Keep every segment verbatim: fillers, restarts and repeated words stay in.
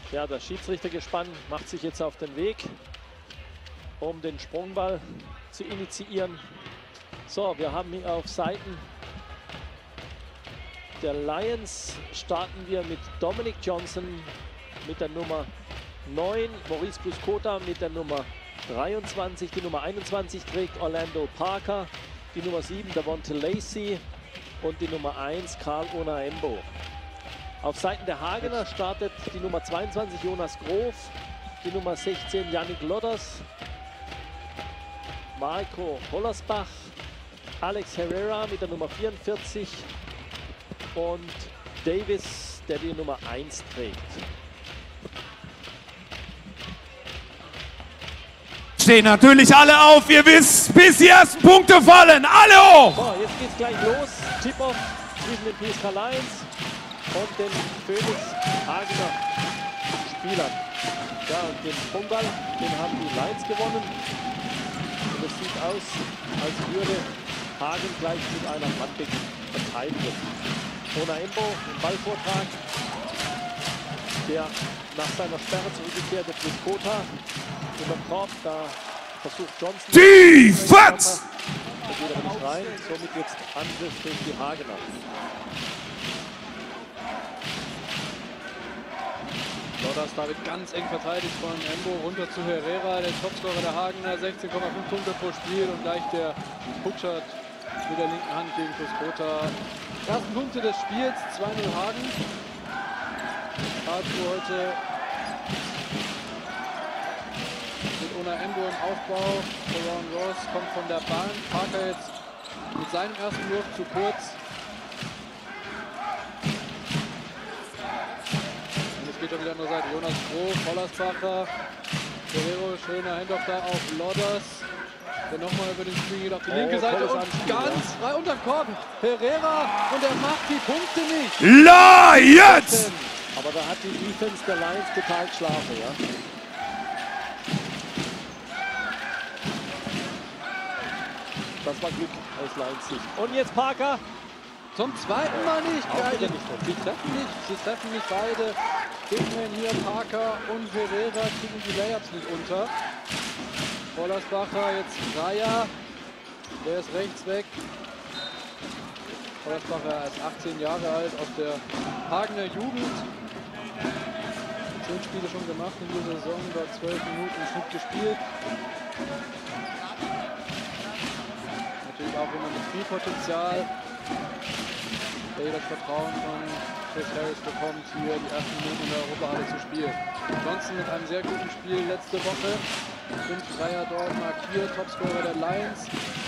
Ja, das Schiedsrichtergespann macht sich jetzt auf den Weg, um den Sprungball zu initiieren. So, wir haben hier auf Seiten der Lions starten wir mit Dominic Johnson mit der Nummer neun, Maurice Buscota mit der Nummer dreiundzwanzig, die Nummer einundzwanzig trägt Orlando Parker, die Nummer sieben Davonte Lacey und die Nummer eins Karl Onaembo. Auf Seiten der Hagener startet die Nummer zweiundzwanzig Jonas Grof, die Nummer sechzehn Yannick Lodders, Marco Hollersbach, Alex Herrera mit der Nummer vierundvierzig und Davis, der die Nummer eins trägt. Stehen natürlich alle auf, ihr wisst, bis die ersten Punkte fallen, alle hoch! So, jetzt geht's gleich los. Tip-Off zwischen den P S K Lions und den Phoenix Hagener Spielern. Ja, und den Sprungball, den haben die Lions gewonnen. Und es sieht aus, als würde Hagen gleich mit einer Handbecken verteidigen. Onaembo im Ballvortrag, der nach seiner Sperre zurückgekehrte Buscota über den Korb, da versucht Johnson. Defense! Da geht er nicht rein, somit jetzt Angriff durch die Hagener. Lodders da wird ganz eng verteidigt von Embo, runter zu Herrera, der Topscorer der Hagener, sechzehn Komma fünf Punkte pro Spiel und gleich der Hookshot mit der linken Hand gegen Buscota. Ersten Punkte des Spiels, zwei null Hagen. Karlsruhe heute mit Onaembo im Aufbau. Ron Ross kommt von der Bahn. Parker jetzt mit seinem ersten Wurf zu kurz. Und es geht auf die andere Seite. Jonas Grof, Hollersbacher, Guerrero, schöner Handoff da auf Lodders. Der nochmal über den Spiel geht auf die linke oh, Seite und Anspiel, ganz ja. frei unter den Korb. Herrera und er macht die Punkte nicht. Lions! Aber da hat die Defense der Lions total geschlafen, ja. Das war Glück aus Lions Sicht. Und jetzt Parker. Zum zweiten Mal nicht. Auch Geil. wieder nicht drin. Sie treffen nicht, sie treffen nicht beide. Bigman hier, Parker und Herrera kriegen die Layups nicht unter. Hollersbacher jetzt Dreier. Der ist rechts weg. Hollersbacher ist achtzehn Jahre alt, aus der Hagener Jugend. Zehn Spiele schon gemacht in dieser Saison, dort zwölf Minuten im Schnitt gespielt. Natürlich auch immer mit viel Potenzial. Der das Vertrauen von Chris Harris bekommt, hier die ersten Minuten in der Europahalle zu spielen. Ansonsten mit einem sehr guten Spiel letzte Woche. Fünf Dreier dort markiert, Topscorer der Lions.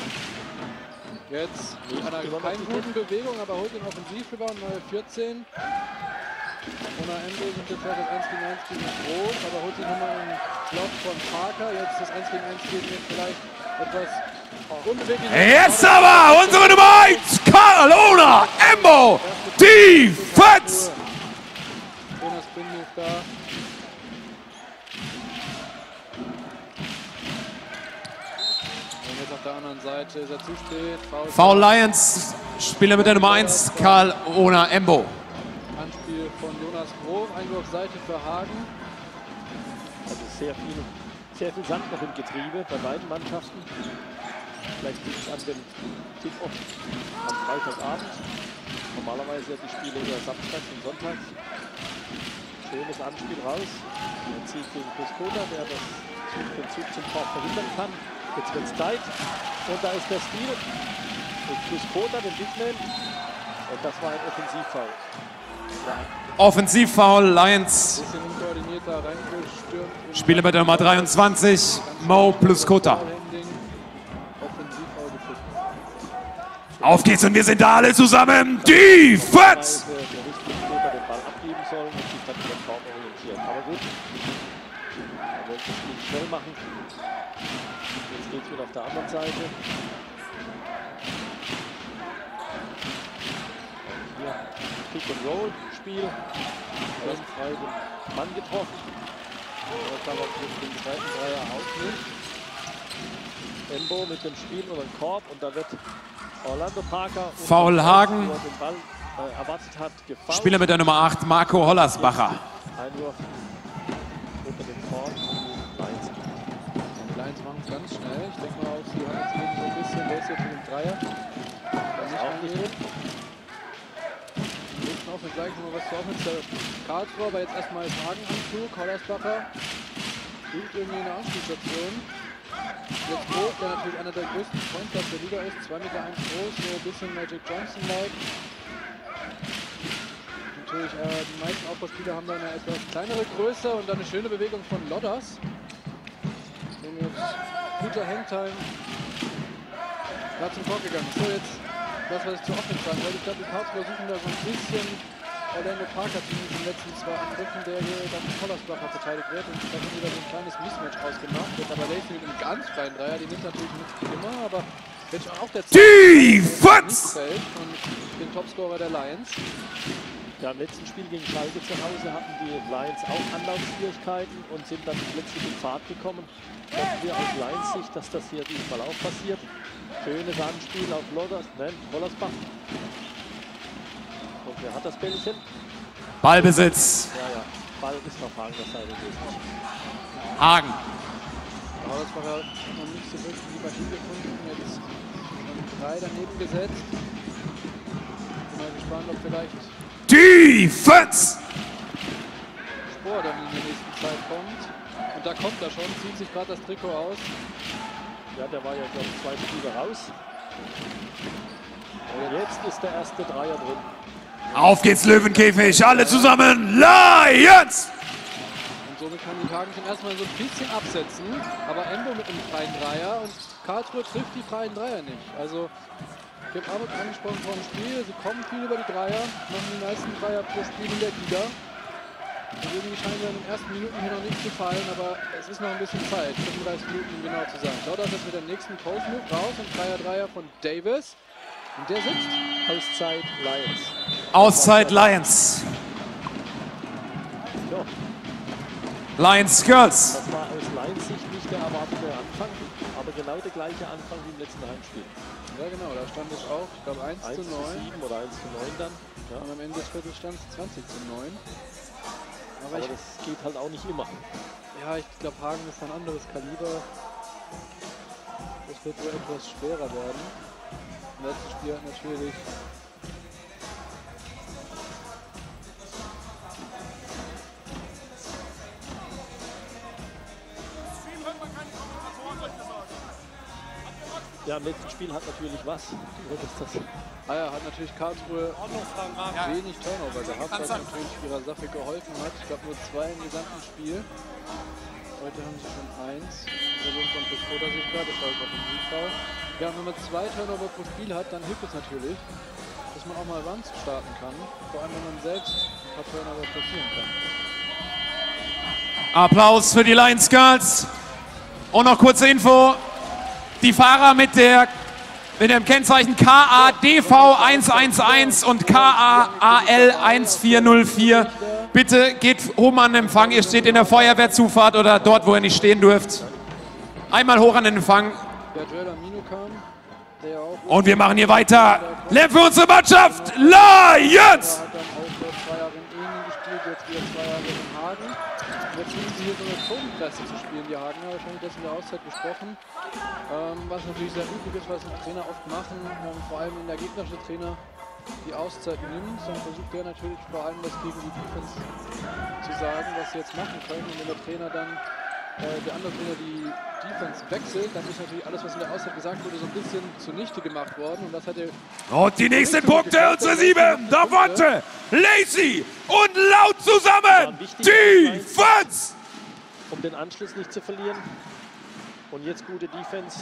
Jetzt mit einer keine guten Bewegung, aber holt den Offensivrebound, neue vierzehn. Onaembo sind jetzt das eins gegen eins gegen Groß, aber holt sich nochmal einen Block von Parker. Jetzt das eins gegen eins gegen jetzt vielleicht etwas unbeweglich. Jetzt aber unsere Nummer eins, Karl Onaembo, Defense! Schöner Spin-Move da. Und jetzt auf der anderen Seite ist er zu spät. Foul, Foul Lions, Spieler mit der Nummer eins, Karl Onaembo. Anspiel von Jonas Grof, Einwurf Seite für Hagen. Also sehr viel, sehr viel Sand noch im Getriebe bei beiden Mannschaften. Vielleicht liegt es an dem Tip-Off am Freitagabend. Normalerweise die Spiele eher samstags und sonntags. Schönes Anspiel raus. Er zieht gegen Buscota, der das Zug, den Zug zum Korb verhindern kann. Jetzt wird es tight. Und da ist der Steal. Und Buscota, den Bigman. Und das war ein Offensivfoul. Ja. Offensivfoul Lions. Bisschen unkoordinierter reingestürmt. Spieler mit der Nummer dreiundzwanzig, Mo Buscota. Auf geht's und wir sind da alle zusammen. Defense! Der richtige Scorer den Ball abgeben soll und sich dann über den Korb orientieren. Aber gut, er wollte das Spiel schnell machen. Jetzt geht's wieder auf der anderen Seite. Hier Pick-and-Roll-Spiel. Erst frei den Mann getroffen. Und dann auch den zweiten Dreier aufnimmt. Embo mit dem Spiel oder dem Korb und da wird Orlando Parker Foul Hagen. den Ball äh, erwartet hat, gefoult. Spieler mit der Nummer acht, Marco Hollersbacher. Einwurf eins machen es ganz schnell. Ich denke mal auch, sie haben jetzt eben so ein bisschen, der ist jetzt mit dem Dreier. Da nicht angeht. Nächsten Offense sage ich mal was zur Offense. Der Karlsruhe, aber jetzt erstmal ist Hagen-Anflug. Hollersbacher sucht irgendwie eine Anspielstation. Jetzt Vogt, der natürlich einer der größten Pointguards der Liga ist. zwei Meter eins groß, so ein bisschen Magic Johnson-like. Natürlich, äh, die meisten Aufbauspieler haben da eine etwas kleinere Größe und dann eine schöne Bewegung von Lodders. Und jetzt guter Hangtime. Gerade zum Korb gegangen. So, jetzt das, was ich zu Offense sagen wollte. Ich glaube, die Karlsruher versuchen da so ein bisschen Orlando Parker zumindest in den letzten zwei Angriffen, der hier dann von Hollersbacher verteidigt wird. Und da haben wieder so ein kleines Mismatch ausgemacht. Jetzt aber Lacey mit einem ganz freien Dreier, die nimmt natürlich nicht immer, aber jetzt auch der Defense von dem Topscorer der Lions. Ja, im letzten Spiel gegen Schalke zu Hause hatten die Lions auch Anlaufschwierigkeiten und sind dann plötzlich in Fahrt gekommen. Hoffen wir aus Lions Sicht, dass das hier diesmal auch passiert. Schönes Anspiel auf Lodders, nein, Hollersbach. Und wer hat das Bällchen? Ballbesitz. Ja, ja, Ball ist auf Hagener Seite gewesen. Hagen. Hollersbacher hat noch nicht so wirklich die Partie gefunden. Jetzt schon drei daneben gesetzt. Bin mal gespannt, ob vielleicht Defense! Spor dann in der nächsten Zeit kommt. Und da kommt er schon, zieht sich gerade das Trikot aus. Ja, der war ja, glaube ich, zwei Spiele raus. Und jetzt ist der erste Dreier drin. Auf geht's, Löwenkäfig, alle zusammen, Lions! Und somit kann die Hagen zum ersten Mal so ein bisschen absetzen. Aber Embo mit einem freien Dreier und Karlsruhe trifft die freien Dreier nicht. Also, ich habe Arbeit angesprochen vor dem Spiel, sie kommen viel über die Dreier, machen die meisten Dreier pro Spiel in der Liga. Und irgendwie scheinen wir in den ersten Minuten hier noch nicht zu fallen, aber es ist noch ein bisschen Zeit, fünfunddreißig Minuten um genau zu sein. Lodders ist mit dem nächsten Post-Move raus und freier Dreier von Davis. Und der sitzt. Auszeit Lions. Auszeit Lions. Ja, Lions Girls. das war aus Lions Sicht nicht der erwartete Anfang, aber genau der gleiche Anfang wie im letzten Heimspiel. Ja genau, da stand es auch, ich glaube eins zu neun. sieben oder eins zu neun dann. Ja. Und am Ende des Viertels stand es zwanzig zu neun. Aber, Aber ich, das geht halt auch nicht immer. ja, ich glaube Hagen ist ein anderes Kaliber. Das wird wohl etwas schwerer werden. Im letzten Spiel hat natürlich Ja, im letzten Spiel hat natürlich was. Du würdest das. Ah ja, hat natürlich Karlsruhe wenig Turnover gehabt, was natürlich ihrer Sache geholfen hat. Ich glaube nur zwei im gesamten Spiel. Heute haben sie schon eins. Der Wurf von Piskoda sich gerade, das war jetzt Offensivfoul. Ja, und wenn man zwei Turnover pro Spiel hat, dann hilft es natürlich, dass man auch mal Runs starten kann. Vor allem, wenn man selbst ein paar Turnover passieren kann. Applaus für die Lions Girls. Und noch kurze Info. Die Fahrer mit, der, mit dem Kennzeichen K A D V eins eins eins und K A A L eins vier null vier. Bitte geht oben an den Empfang. Ihr steht in der Feuerwehrzufahrt oder dort, wo ihr nicht stehen dürft. Einmal hoch an den Empfang. Der Joel Amino kam, der auch. Und wir machen hier weiter. Lärm für unsere Mannschaft. Lions! Er hat dann auch vor zwei Jahren in Ehlen gespielt, jetzt wieder zwei Jahre in Hagen. Jetzt versuchen sie hier so eine Zogenklasse zu spielen, die Hagener. Wahrscheinlich das in der Auszeit besprochen. Ähm, was natürlich sehr üblich ist, was die Trainer oft machen, ähm, vor allem wenn der gegnerische Trainer die Auszeit nimmt, dann versucht der natürlich vor allem das gegen die Defense zu sagen, was sie jetzt machen können. Und wenn der Trainer dann, äh, der andere Trainer die Defense wechselt, dann ist natürlich alles, was in der Auszeit gesagt wurde, so ein bisschen zunichte gemacht worden. Und das hat er. Und die nächsten Punkte, unsere sieben. Davante, Lacey und Laut zusammen. Defense! Um den Anschluss nicht zu verlieren. Und jetzt gute Defense.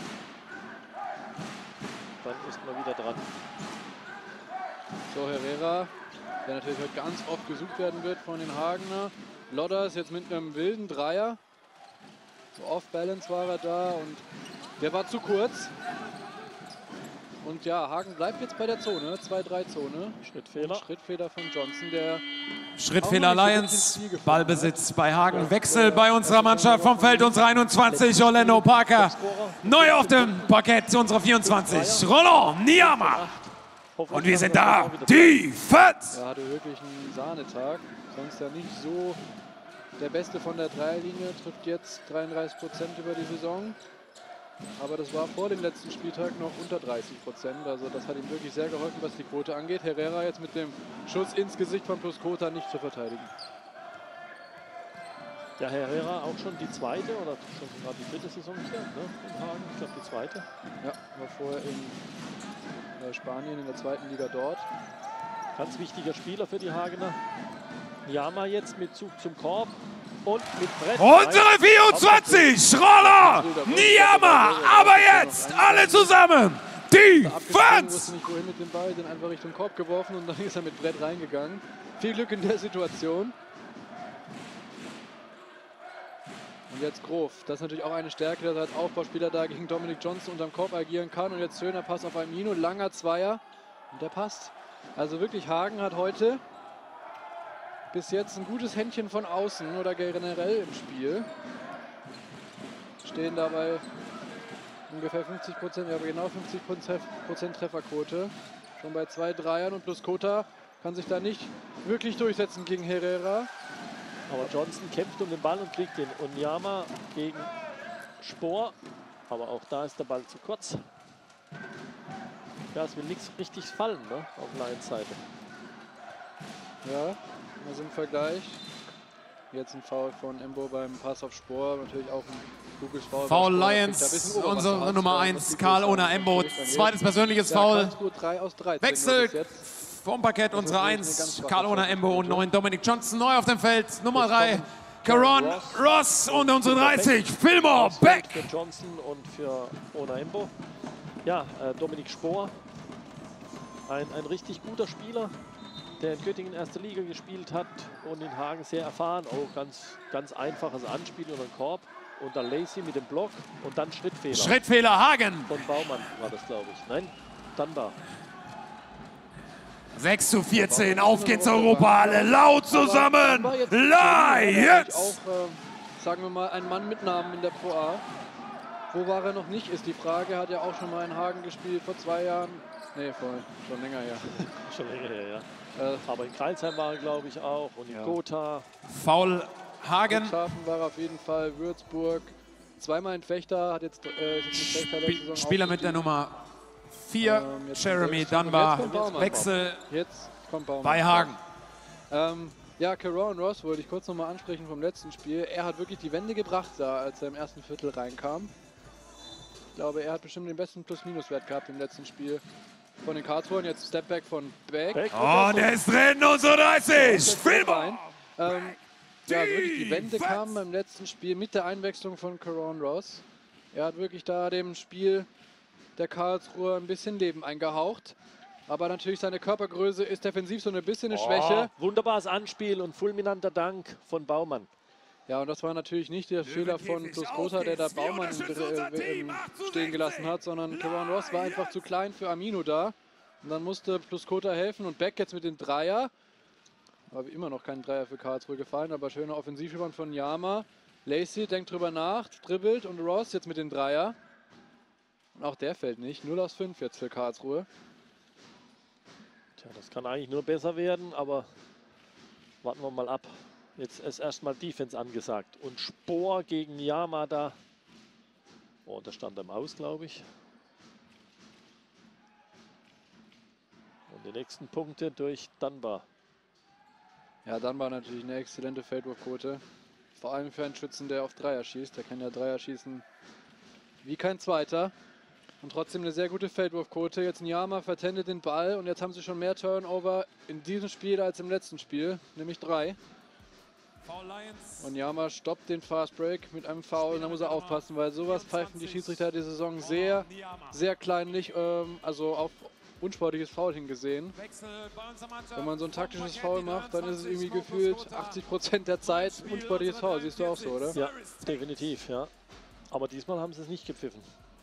Dann ist man wieder dran. So, Herrera, der natürlich heute ganz oft gesucht werden wird von den Hagener. Lodders jetzt mit einem wilden Dreier. So off-balance war er da und der war zu kurz. Und ja, Hagen bleibt jetzt bei der Zone, zwei drei Zone. Schrittfehler. Schrittfehler von Johnson, der Schrittfehler Lions, Ballbesitz bei Hagen, Wechsel bei unserer Mannschaft vom Feld, unsere einundzwanzig, Orlando Parker. Neu auf dem Parkett, unsere vierundzwanzig, Roland Niama. Und wir sind da, Defense! Er hatte wirklich einen Sahnetag, sonst ja nicht so der Beste von der Dreierlinie, trifft jetzt dreiunddreißig Prozent über die Saison. Aber das war vor dem letzten Spieltag noch unter dreißig Prozent. Also das hat ihm wirklich sehr geholfen, was die Quote angeht. Herrera jetzt mit dem Schuss ins Gesicht von Plusquota nicht zu verteidigen. Ja, Herrera auch schon die zweite oder schon sogar die dritte Saison hier, ne? In Hagen. Ich glaube die zweite. Ja, war vorher in äh, Spanien in der zweiten Liga dort. Ganz wichtiger Spieler für die Hagener. Yama jetzt mit Zug zum Korb und mit Brett. Unsere vierundzwanzig, Roller, Niyama, aber jetzt alle zusammen. Defense! Wusste nicht wohin mit dem Ball, den einfach Richtung Korb geworfen und dann ist er mit Brett reingegangen. Viel Glück in der Situation. Und jetzt Grof, das ist natürlich auch eine Stärke, dass er als Aufbauspieler da gegen Dominic Johnson unterm Korb agieren kann. Und jetzt schöner Pass auf Amino, langer Zweier und der passt. Also wirklich, Hagen hat heute bis jetzt ein gutes Händchen von außen oder generell im Spiel. Stehen dabei ungefähr fünfzig Prozent, ja genau fünfzig Prozent Trefferquote. Schon bei zwei Dreiern und Plusquota kann sich da nicht wirklich durchsetzen gegen Herrera. Aber Johnson kämpft um den Ball und kriegt den. Und Yama gegen Spohr. Aber auch da ist der Ball zu kurz. Ja, es will nichts richtig fallen, ne? Auf Lions-Seite. Ja, also im Vergleich. Jetzt ein Foul von Embo beim Pass auf Spohr. Natürlich auch ein kluges Foul. Foul Lions, unsere Nummer eins, Karl Ona Embo. Zweites persönliches Foul. Wechsel vom Parkett, unsere eins, Karl Ona Embo und neun Dominic Johnson. Neu auf dem Feld, Nummer drei, Caron Ross und unsere dreißig, Fillmore Beck. Für Johnson und für Ona Embo. Ja, äh, Dominik Spohr. Ein, ein richtig guter Spieler, der in Göttingen erste Liga gespielt hat und in Hagen sehr erfahren. Oh, ganz, ganz einfaches Anspiel und ein Korb. Und dann Lacey mit dem Block und dann Schrittfehler. Schrittfehler Hagen. Von Baumann war das, glaube ich. Nein, Dunbar. sechs zu vierzehn, auf geht's Europa, alle laut zusammen. Lions! Auch, äh, sagen wir mal, ein Mann mit Namen in der Pro A. Wo war er noch nicht, ist die Frage. Hat ja auch schon mal in Hagen gespielt vor zwei Jahren. Nee, vor, schon länger her. Schon länger her, ja. Äh, Aber in Kreilsheim war er, glaube ich, auch. Und in ja. Gotha. Faul Hagen. Schafen war auf jeden Fall, Würzburg. Zweimal in Fechter, hat jetzt, äh, jetzt Fechter Sp Saison Spieler mit der Nummer vier, ähm, Jeremy Dunbar. Jetzt Wechsel jetzt kommt Baumann. Bei Hagen. Ähm, ja, Caron Ross wollte ich kurz noch mal ansprechen vom letzten Spiel. Er hat wirklich die Wende gebracht da, als er im ersten Viertel reinkam. Ich glaube, er hat bestimmt den besten Plus-Minus-Wert gehabt im letzten Spiel von den Karlsruhern. Jetzt Stepback von Beck. Beck oh, der ist drin, unsere dreißig. Fillmore. Ähm, ja, also wirklich die Wende kam beim letzten Spiel mit der Einwechslung von Caron Ross. Er hat wirklich da dem Spiel der Karlsruher ein bisschen Leben eingehaucht. Aber natürlich seine Körpergröße ist defensiv so ein bisschen eine oh, Schwäche. Wunderbares Anspiel und fulminanter Dank von Baumann. Ja, und das war natürlich nicht der Fehler von Plusquota, der da Baumann äh, äh, stehen gelassen hat, sondern Caron Ross war einfach zu klein für Amino da. Und dann musste Plusquota helfen und Beck jetzt mit dem Dreier. Aber immer noch kein Dreier für Karlsruhe gefallen, aber schöner Offensivrebound von Yama. Lacey denkt drüber nach, dribbelt und Ross jetzt mit dem Dreier. Und auch der fällt nicht. null aus fünf jetzt für Karlsruhe. Tja, das kann eigentlich nur besser werden, aber warten wir mal ab. Jetzt ist erstmal Defense angesagt. Und Spohr gegen Yama da. Oh, da stand er im Aus, glaube ich. Und die nächsten Punkte durch Dunbar. Ja, Dunbar natürlich eine exzellente Feldwurfquote. Vor allem für einen Schützen, der auf Dreier schießt. Der kann ja Dreier schießen wie kein zweiter. Und trotzdem eine sehr gute Feldwurfquote. Jetzt Yama vertendet den Ball und jetzt haben sie schon mehr Turnover in diesem Spiel als im letzten Spiel, nämlich drei. Und Yama stoppt den Fast Break mit einem Foul. Da muss er aufpassen, weil sowas pfeifen die Schiedsrichter die Saison sehr, sehr kleinlich, ähm, also auf unsportliches Foul hingesehen. Wenn man so ein taktisches Foul macht, dann ist es irgendwie gefühlt achtzig Prozent der Zeit unsportliches Foul. Siehst du auch so, oder? Ja, definitiv, ja. Aber diesmal haben sie es nicht gepfiffen.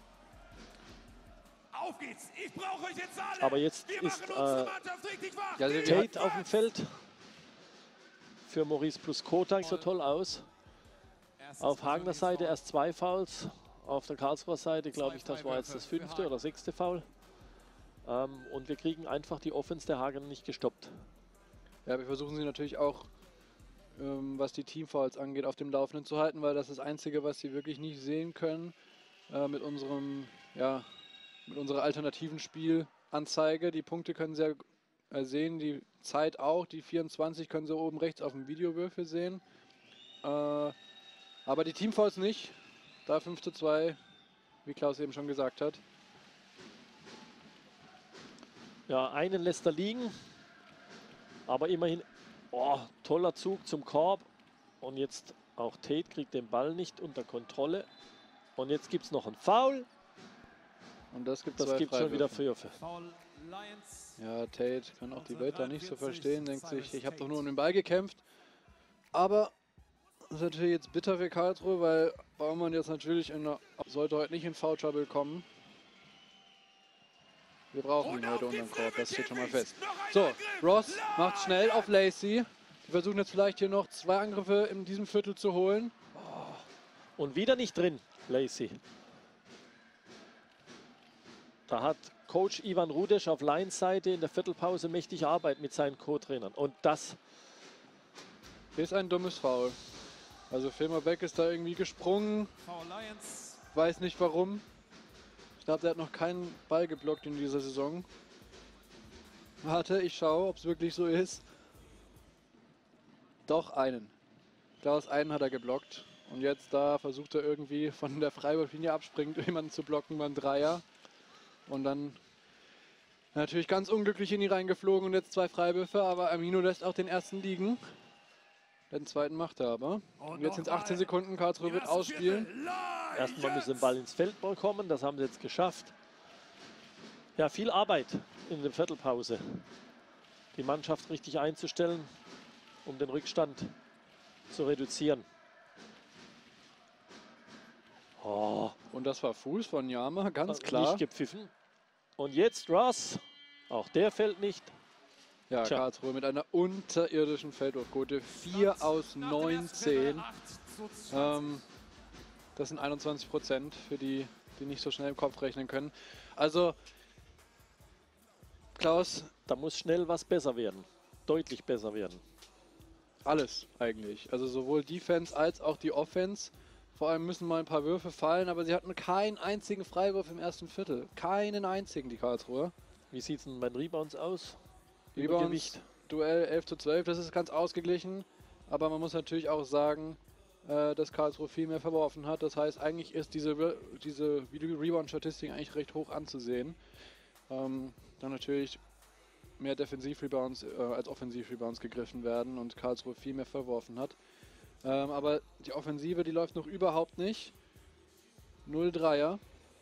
Auf geht's. Ich brauche euch jetzt alle. Aber jetzt ist äh, ja, Tate auf dem Feld. Für Maurice Plusquota so toll aus. Auf Hagener Seite erst zwei Fouls. Auf der Karlsruher Seite, glaube ich, das war jetzt das fünfte oder sechste Foul. Ähm, und wir kriegen einfach die Offense der Hagener nicht gestoppt. Ja, wir versuchen sie natürlich auch ähm, was die Teamfouls angeht, auf dem Laufenden zu halten, weil das ist das Einzige, was sie wirklich nicht sehen können äh, mit unserem, ja, mit unserer alternativen Spielanzeige. Die Punkte können sie ja äh, sehen, die Zeit auch, die vierundzwanzig können sie oben rechts auf dem Videowürfel sehen. Äh, aber die Teamfouls nicht. Da fünf zu zwei, wie Klaus eben schon gesagt hat. Ja, einen lässt er liegen. Aber immerhin, oh, toller Zug zum Korb. Und jetzt auch Tate kriegt den Ball nicht unter Kontrolle. Und jetzt gibt es noch einen Foul. Und das gibt Das gibt schon wieder Fürfe. Ja, Tate kann auch die Welt da nicht so verstehen. Denkt sich, ich habe doch nur um den Ball gekämpft. Aber das ist natürlich jetzt bitter für Karlsruhe, weil Baumann jetzt natürlich in der, sollte heute nicht in Foul Trouble kommen. Wir brauchen ihn heute unter dem Korb, das steht schon mal fest. So, Ross macht schnell auf Lacey. Die versuchen jetzt vielleicht hier noch zwei Angriffe in diesem Viertel zu holen. Und wieder nicht drin, Lacey. Da hat Coach Ivan Rudesch auf Lions-Seite in der Viertelpause mächtig Arbeit mit seinen Co-Trainern. Und das ist ein dummes Foul. Also Filmer Beck ist da irgendwie gesprungen. Weiß nicht warum. Ich glaube, der hat noch keinen Ball geblockt in dieser Saison. Warte, ich schaue, ob es wirklich so ist. Doch, einen. Klaus, einen hat er geblockt. Und jetzt da versucht er irgendwie von der Freiwurflinie abspringend jemanden zu blocken beim Dreier. Und dann natürlich ganz unglücklich in die reingeflogen und jetzt zwei Freiwürfe. Aber Amino lässt auch den ersten liegen. Den zweiten macht er aber. Und jetzt sind es achtzehn Sekunden. Karlsruhe wird ausspielen. Erstmal müssen den Ball ins Feld bekommen. Das haben sie jetzt geschafft. Ja, viel Arbeit in der Viertelpause. Die Mannschaft richtig einzustellen, um den Rückstand zu reduzieren. Oh. Und das war Fuß von Yama, ganz klar. Nicht gepfiffen. Und jetzt Ross. Auch der fällt nicht. Ja, Tja. Karlsruhe mit einer unterirdischen Feldwurfquote. vier aus neunzehn. Ähm, das sind einundzwanzig Prozent für die, die nicht so schnell im Kopf rechnen können. Also, Klaus. Da muss schnell was besser werden. Deutlich besser werden. Alles eigentlich. Also sowohl Defense als auch die Offense. Vor allem müssen mal ein paar Würfe fallen, aber sie hatten keinen einzigen Freiwurf im ersten Viertel. Keinen einzigen, die Karlsruhe. Wie sieht es denn bei den Rebounds aus? Rebounds, Duell elf zu zwölf, das ist ganz ausgeglichen. Aber man muss natürlich auch sagen, äh, dass Karlsruhe viel mehr verworfen hat. Das heißt, eigentlich ist diese, diese Rebound-Statistik eigentlich recht hoch anzusehen. Ähm, dann natürlich mehr Defensiv-Rebounds äh, als Offensiv-Rebounds gegriffen werden und Karlsruhe viel mehr verworfen hat. Ähm, aber die Offensive, die läuft noch überhaupt nicht. null Dreier.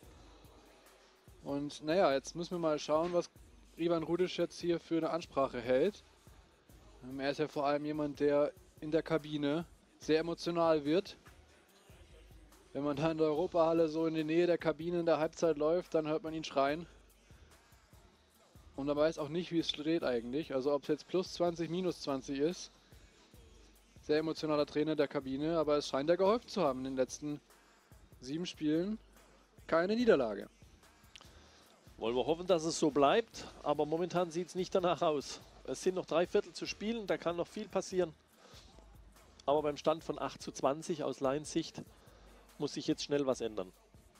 Und naja, jetzt müssen wir mal schauen, was Ivan Rudic jetzt hier für eine Ansprache hält. Ähm, er ist ja vor allem jemand, der in der Kabine sehr emotional wird. Wenn man da in der Europahalle so in die Nähe der Kabine in der Halbzeit läuft, dann hört man ihn schreien. Und man weiß auch nicht, wie es steht eigentlich. Also ob es jetzt plus zwanzig, minus zwanzig ist. Sehr emotionaler Trainer der Kabine, aber es scheint ja geholfen zu haben in den letzten sieben Spielen. Keine Niederlage. Wollen wir hoffen, dass es so bleibt, aber momentan sieht es nicht danach aus. Es sind noch drei Viertel zu spielen, da kann noch viel passieren. Aber beim Stand von acht zu zwanzig aus Lions Sicht muss sich jetzt schnell was ändern.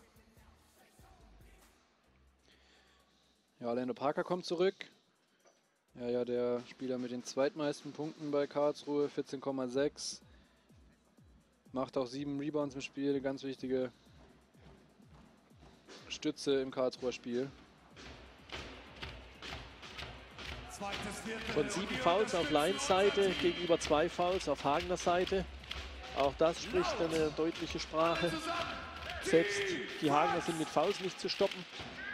Ja, Orlando Parker kommt zurück. Ja, ja, der Spieler mit den zweitmeisten Punkten bei Karlsruhe, vierzehn Komma sechs. Macht auch sieben Rebounds im Spiel, eine ganz wichtige Stütze im Karlsruher Spiel. Von sieben Fouls auf Lions Seite gegenüber zwei Fouls auf Hagener Seite. Auch das spricht eine deutliche Sprache. Selbst die Hagener sind mit Fouls nicht zu stoppen.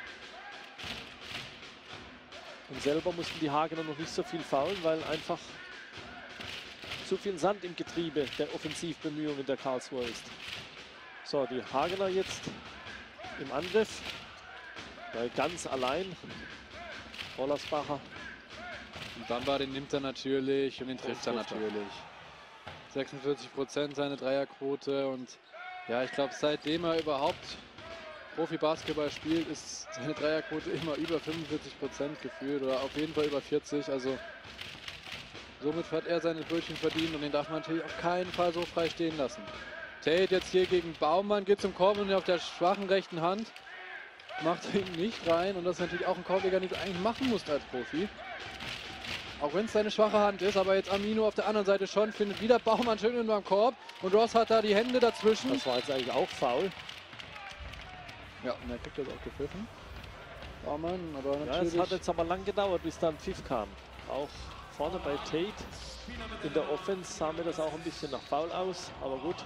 Und selber mussten die Hagener noch nicht so viel foulen, weil einfach zu viel Sand im Getriebe der Offensivbemühungen der Karlsruher ist. So, die Hagener jetzt im Angriff. Weil ganz allein. Rollersbacher. Und Bamba, den nimmt er natürlich und den trifft er natürlich. sechsundvierzig Prozent seine Dreierquote und ja, ich glaube, seitdem er überhaupt Profi-Basketball spielt, ist seine Dreierquote immer über fünfundvierzig Prozent gefühlt oder auf jeden Fall über vierzig. Also Somit hat er seine Brötchen verdient und den darf man natürlich auf keinen Fall so frei stehen lassen. Tate jetzt hier gegen Baumann, geht zum Korb und auf der schwachen rechten Hand macht er ihn nicht rein. Und das ist natürlich auch ein Korbleger, den du eigentlich machen musst als Profi. Auch wenn es seine schwache Hand ist, aber jetzt Amino auf der anderen Seite schon, findet wieder Baumann schön beim Korb. Und Ross hat da die Hände dazwischen. Das war jetzt eigentlich auch faul. Ja, und er kriegt das auch gepfiffen. Baumann, aber Ja, natürlich... es hat jetzt aber lang gedauert, bis dann Pfiff kam. Auch vorne bei Tate in der Offense sah mir das auch ein bisschen nach Foul aus, aber gut.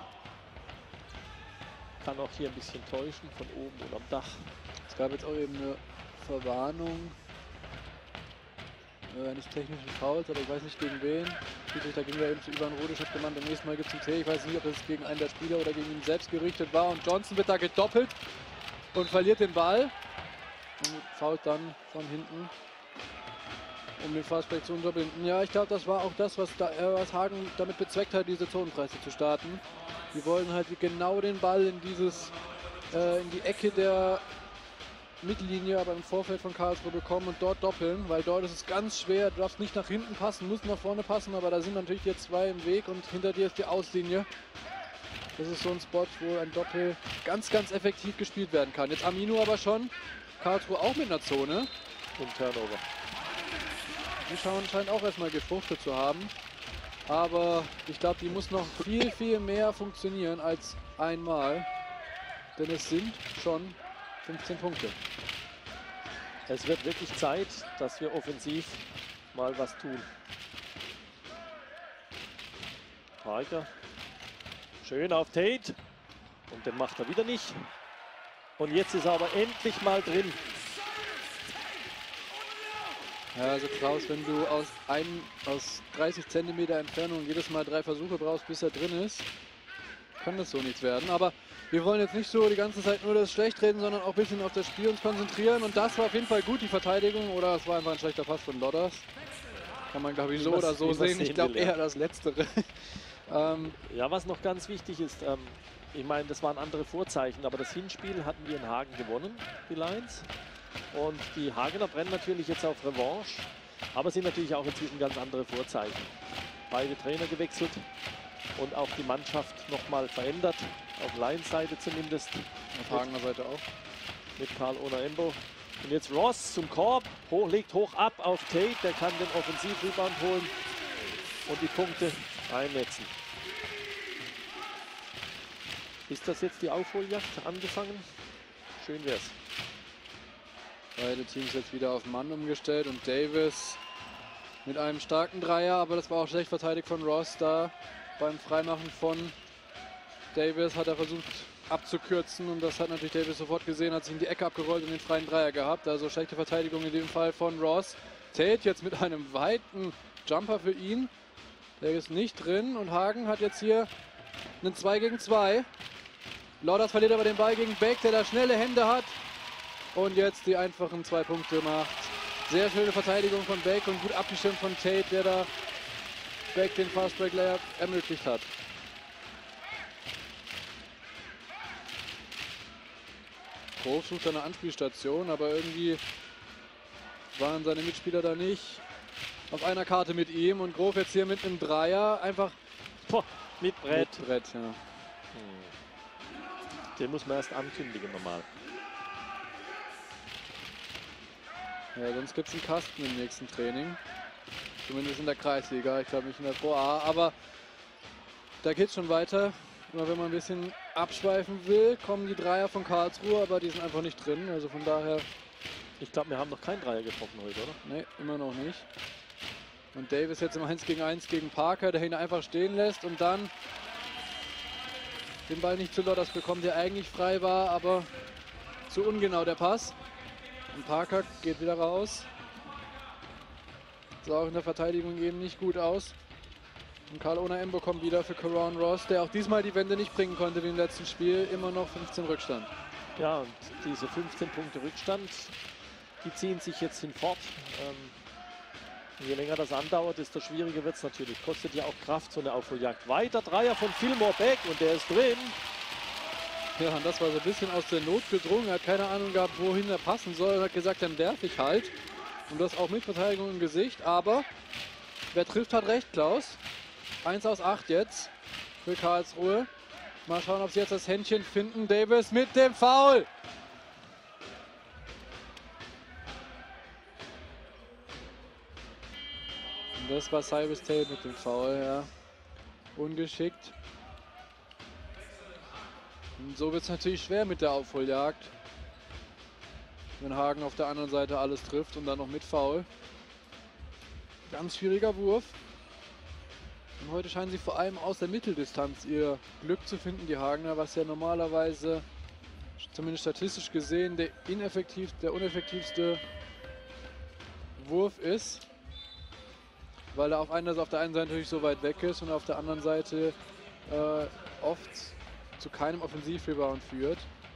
Kann auch hier ein bisschen täuschen von oben und am Dach. Es gab jetzt auch eben eine Verwarnung äh, eines technischen Fouls, aber ich weiß nicht gegen wen. Da ging er eben zu Ivan Rodisch, hat gemeint, beim nächsten Mal gibt es einen T. Ich weiß nicht, ob das gegen einen der Spieler oder gegen ihn selbst gerichtet war. Und Johnson wird da gedoppelt und verliert den Ball. Und fault dann von hinten, um den Fastbreak zu unterbinden. Ja, ich glaube, das war auch das, was, da, äh, was Hagen damit bezweckt hat, diese Zonenpreise zu starten. Die wollen halt genau den Ball in dieses, äh, in die Ecke der Mittellinie, aber im Vorfeld von Karlsruhe bekommen und dort doppeln, weil dort ist es ganz schwer. Du darfst nicht nach hinten passen, musst nach vorne passen, aber da sind natürlich jetzt zwei im Weg und hinter dir ist die Auslinie. Das ist so ein Spot, wo ein Doppel ganz, ganz effektiv gespielt werden kann. Jetzt Amino aber schon. Karlsruhe auch mit einer Zone. Und Turnover. Die schauen scheint auch erstmal gefruchtet zu haben. Aber ich glaube, die muss noch viel, viel mehr funktionieren als einmal. Denn es sind schon fünfzehn Punkte. Es wird wirklich Zeit, dass wir offensiv mal was tun. Parker. Schön auf Tate. Und den macht er wieder nicht. Und jetzt ist er aber endlich mal drin. Ja, also Klaus, wenn du aus, ein, aus dreißig Zentimeter Entfernung jedes Mal drei Versuche brauchst, bis er drin ist, kann das so nichts werden. Aber wir wollen jetzt nicht so die ganze Zeit nur das schlecht reden, sondern auch ein bisschen auf das Spiel uns konzentrieren. Und das war auf jeden Fall gut, die Verteidigung. Oder es war einfach ein schlechter Pass von Lodders. Kann man, glaube ich, so oder so sehen. Ich glaube eher das Letztere. ähm, ja, was noch ganz wichtig ist, ähm, ich meine, das waren andere Vorzeichen, aber das Hinspiel hatten wir in Hagen gewonnen, die Lions. Und die Hagener brennen natürlich jetzt auf Revanche, aber sind natürlich auch inzwischen ganz andere Vorzeichen. Beide Trainer gewechselt und auch die Mannschaft nochmal verändert, auf Lions-Seite zumindest. Auf Hagener Seite auch. Mit Karl Onaembo. Und jetzt Ross zum Korb, hoch, legt hoch ab auf Tate, der kann den Offensiv-Rebound holen und die Punkte einnetzen. Ist das jetzt die Aufholjagd angefangen? Schön wär's. Beide Teams jetzt wieder auf Mann umgestellt und Davis mit einem starken Dreier, aber das war auch schlecht verteidigt von Ross da. Beim Freimachen von Davis hat er versucht abzukürzen und das hat natürlich Davis sofort gesehen, hat sich in die Ecke abgerollt und den freien Dreier gehabt. Also schlechte Verteidigung in dem Fall von Ross. Tate jetzt mit einem weiten Jumper für ihn. Der ist nicht drin und Hagen hat jetzt hier einen zwei gegen zwei. Lodders verliert aber den Ball gegen Beck, der da schnelle Hände hat. Und jetzt die einfachen zwei Punkte macht. Sehr schöne Verteidigung von Beck und gut abgestimmt von Tate, der da Beck den Fastbreak-Layup ermöglicht hat. Grof sucht eine Anspielstation, aber irgendwie waren seine Mitspieler da nicht auf einer Karte mit ihm. Und Grof jetzt hier mit einem Dreier, einfach Boah, mit Brett. Mit Brett, ja. Hm. Den muss man erst ankündigen normal. Ja, sonst gibt es einen Kasten im nächsten Training. Zumindest in der Kreisliga, ich glaube nicht in der Pro A. Aber da geht es schon weiter. Immer wenn man ein bisschen abschweifen will, kommen die Dreier von Karlsruhe, aber die sind einfach nicht drin. Also von daher... Ich glaube, wir haben noch keinen Dreier getroffen heute, oder? Ne, immer noch nicht. Und Davis jetzt im eins gegen eins gegen Parker, der ihn einfach stehen lässt und dann den Ball nicht zu Lodders bekommt, der eigentlich frei war, aber zu ungenau der Pass. Und Parker geht wieder raus. Sah auch in der Verteidigung eben nicht gut aus. Und Karl Onaembo kommt wieder für Caron Ross, der auch diesmal die Wende nicht bringen konnte wie im letzten Spiel. Immer noch fünfzehn Rückstand. Ja, und diese fünfzehn Punkte Rückstand, die ziehen sich jetzt hinfort. Ähm, je länger das andauert, desto schwieriger wird es natürlich. Kostet ja auch Kraft, so eine Aufholjagd. Weiter Dreier von Fillmore Beck und der ist drin. Ja, und das war so ein bisschen aus der Not gedrungen. Er hat keine Ahnung gehabt, wohin er passen soll. Er hat gesagt, dann werfe ich halt. Und das auch mit Verteidigung im Gesicht. Aber wer trifft, hat recht, Klaus. eins aus acht jetzt für Karlsruhe. Mal schauen, ob sie jetzt das Händchen finden. Davis mit dem Foul. Und das war Cyrus Tate mit dem Foul, ja. Ungeschickt. Und so wird es natürlich schwer mit der Aufholjagd. Wenn Hagen auf der anderen Seite alles trifft und dann noch mit Foul. Ganz schwieriger Wurf. Und heute scheinen sie vor allem aus der Mitteldistanz ihr Glück zu finden, die Hagener, was ja normalerweise, zumindest statistisch gesehen, der, ineffektiv, der uneffektivste Wurf ist. Weil er auf, einer, auf der einen Seite natürlich so weit weg ist und auf der anderen Seite äh, oft zu keinem Offensivrebound führt.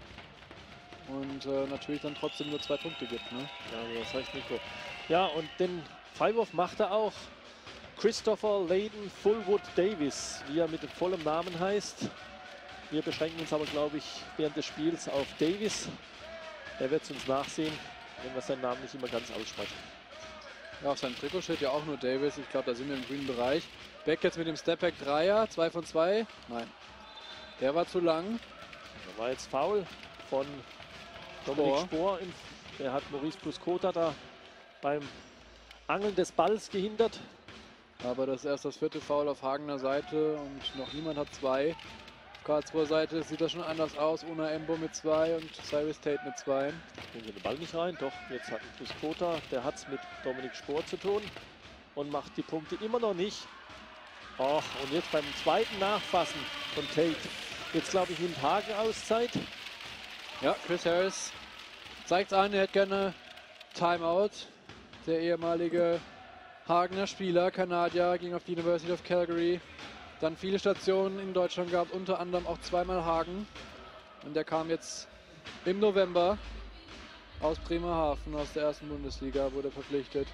Und äh, natürlich dann trotzdem nur zwei Punkte gibt. Ne? Ja, das heißt Nico. Ja, und den Freiwurf macht er auch Christopher Layden Fullwood Davis, wie er mit dem vollen Namen heißt. Wir beschränken uns aber, glaube ich, während des Spiels auf Davis. Er wird es uns nachsehen, wenn wir seinen Namen nicht immer ganz aussprechen. Ja, auf seinem Trikot steht ja auch nur Davis. Ich glaube, da sind wir im grünen Bereich. Beck jetzt mit dem Stepback Dreier, zwei von zwei. Nein, der war zu lang. Da war jetzt Foul von Dominik Spohr. Der hat Maurice Pluskota da beim Angeln des Balls gehindert. Aber das ist erst das vierte Foul auf Hagener Seite und noch niemand hat zwei. Auf Karlsruher Seite sieht das schon anders aus. Una Embo mit zwei und Cyrus Tate mit zwei. Bringen wir den Ball nicht rein, doch jetzt hat Pluskota, der hat es mit Dominik Spohr zu tun und macht die Punkte immer noch nicht. Och, und jetzt beim zweiten Nachfassen von Tate. Jetzt glaube ich nimmt Hagen Auszeit. Ja, Chris Harris zeigt an, er hätte gerne Timeout. Der ehemalige Hagener Spieler, Kanadier, ging auf die University of Calgary. Dann viele Stationen in Deutschland gehabt, unter anderem auch zweimal Hagen. Und der kam jetzt im November aus Bremerhaven, aus der ersten Bundesliga, wurde verpflichtet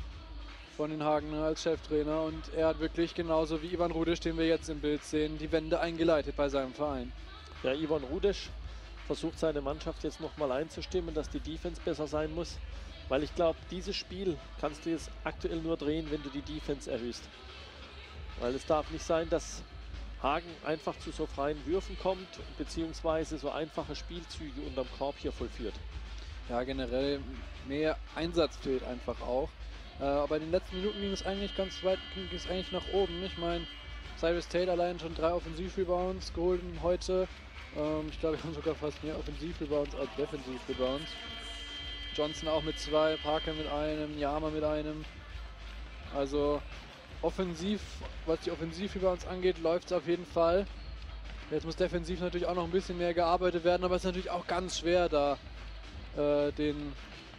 von den Hagener als Cheftrainer. Und er hat wirklich genauso wie Ivan Rudisch, den wir jetzt im Bild sehen, die Wende eingeleitet bei seinem Verein. Ja, Ivan Rudisch versucht seine Mannschaft jetzt nochmal einzustimmen, dass die Defense besser sein muss. Weil ich glaube, dieses Spiel kannst du jetzt aktuell nur drehen, wenn du die Defense erhöhst. Weil es darf nicht sein, dass Hagen einfach zu so freien Würfen kommt, beziehungsweise so einfache Spielzüge unterm Korb hier vollführt. Ja, generell mehr Einsatz fehlt einfach auch. Äh, aber in den letzten Minuten ging es eigentlich ganz weit, ging es eigentlich nach oben. Ich meine, Cyrus Tate allein schon drei Offensivrebounds geholt heute. Ähm, ich glaube, wir haben sogar fast mehr Offensivrebounds als Defensivrebounds. Johnson auch mit zwei, Parker mit einem, Yama mit einem. Also offensiv, was die Offensivrebounds angeht, läuft es auf jeden Fall. Jetzt muss defensiv natürlich auch noch ein bisschen mehr gearbeitet werden, aber es ist natürlich auch ganz schwer, da äh, den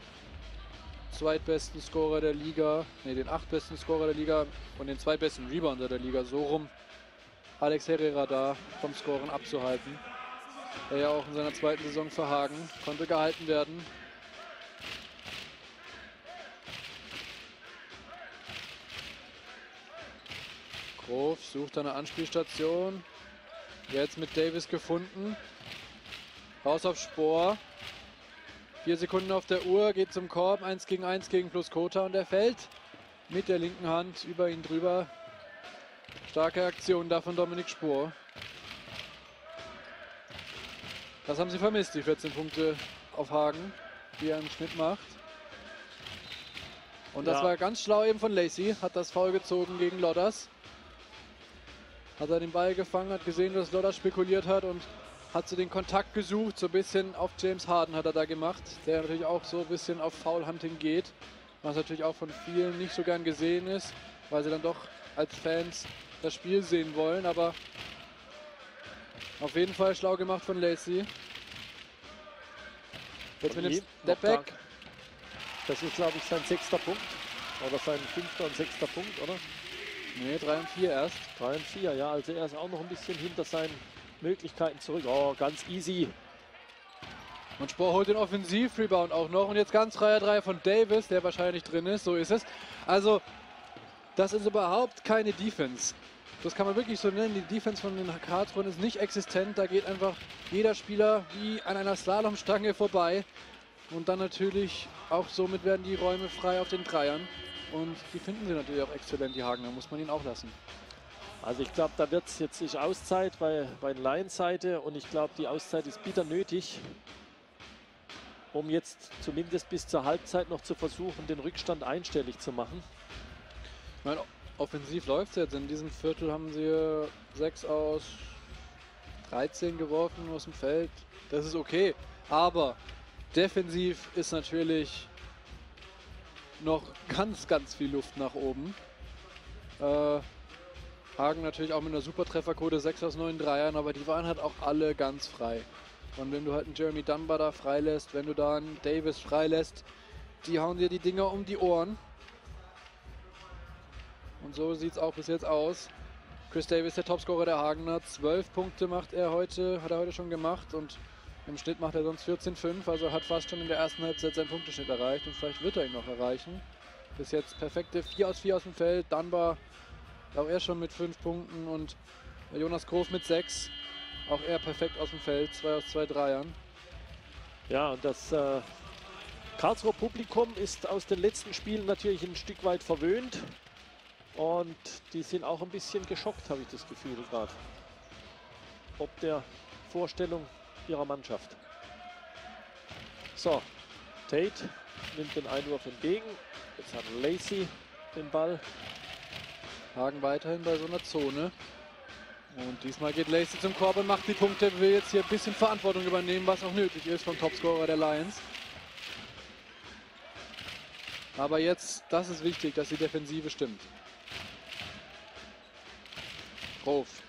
zweitbesten Scorer der Liga, ne, den achtbesten Scorer der Liga und den zweitbesten Rebounder der Liga, so rum, Alex Herrera da vom Scoren abzuhalten. Er ja auch in seiner zweiten Saison für Hagen konnte gehalten werden. Grof sucht eine Anspielstation. Jetzt mit Davis gefunden. Raus auf Spohr. Vier Sekunden auf der Uhr, geht zum Korb. eins gegen eins gegen Pluskota und er fällt mit der linken Hand über ihn drüber. Starke Aktion da von Dominik Spohr. Das haben sie vermisst, die vierzehn Punkte auf Hagen, die er im Schnitt macht. Und das ja. war ganz schlau eben von Lacey. Hat das Foul gezogen gegen Lodders. Hat er den Ball gefangen, hat gesehen, dass Lodders spekuliert hat und hat so den Kontakt gesucht. So ein bisschen auf James Harden hat er da gemacht, der natürlich auch so ein bisschen auf Foul-Hunting geht. Was natürlich auch von vielen nicht so gern gesehen ist, weil sie dann doch als Fans das Spiel sehen wollen. Aber auf jeden Fall schlau gemacht von Lacey. Jetzt mit dem Stepback. Das ist, glaube ich, sein sechster Punkt. Oder sein fünfter und sechster Punkt, oder? Ne, drei und vier erst. drei und vier, ja. Also er ist auch noch ein bisschen hinter seinen Möglichkeiten zurück. Oh, ganz easy. Und Spohr holt den Offensiv-Rebound auch noch. Und jetzt ganz freier Dreier von Davis, der wahrscheinlich drin ist. So ist es. Also, das ist überhaupt keine Defense. Das kann man wirklich so nennen. Die Defense von den Karlsruhen ist nicht existent. Da geht einfach jeder Spieler wie an einer Slalomstange vorbei. Und dann natürlich auch somit werden die Räume frei auf den Dreiern. Und die finden sie natürlich auch exzellent, die Hagen. Da muss man ihn auch lassen. Also ich glaube, da wird es jetzt nicht Auszeit bei, bei den Lions-Seite. Und ich glaube, die Auszeit ist bitter nötig, um jetzt zumindest bis zur Halbzeit noch zu versuchen, den Rückstand einstellig zu machen. Ich meine, offensiv läuft es jetzt. In diesem Viertel haben sie sechs aus dreizehn geworfen aus dem Feld. Das ist okay. Aber defensiv ist natürlich noch ganz, ganz viel Luft nach oben. Äh, Hagen natürlich auch mit einer super Trefferquote, sechs aus neun Dreiern, aber die waren halt auch alle ganz frei. Und wenn du halt einen Jeremy Dunbar da freilässt, wenn du da einen Davis freilässt, die hauen dir die Dinger um die Ohren. Und so sieht es auch bis jetzt aus. Chris Davis, der Topscorer der Hagener, zwölf Punkte macht er heute, hat er heute schon gemacht und im Schnitt macht er sonst vierzehn fünf, also hat fast schon in der ersten Halbzeit seinen Punkteschnitt erreicht und vielleicht wird er ihn noch erreichen. Bis jetzt perfekte vier aus vier aus dem Feld, Dunbar auch er schon mit fünf Punkten und Jonas Grof mit sechs, auch er perfekt aus dem Feld, zwei aus zwei Dreiern. Ja, und das äh, Karlsruher Publikum ist aus den letzten Spielen natürlich ein Stück weit verwöhnt. Und die sind auch ein bisschen geschockt, habe ich das Gefühl gerade. Ob der Vorstellung ihrer Mannschaft. So, Tate nimmt den Einwurf entgegen. Jetzt hat Lacey den Ball. Hagen weiterhin bei so einer Zone. Und diesmal geht Lacey zum Korb und macht die Punkte. Will jetzt hier ein bisschen Verantwortung übernehmen, was auch nötig ist vom Topscorer der Lions. Aber jetzt, das ist wichtig, dass die Defensive stimmt. Grof.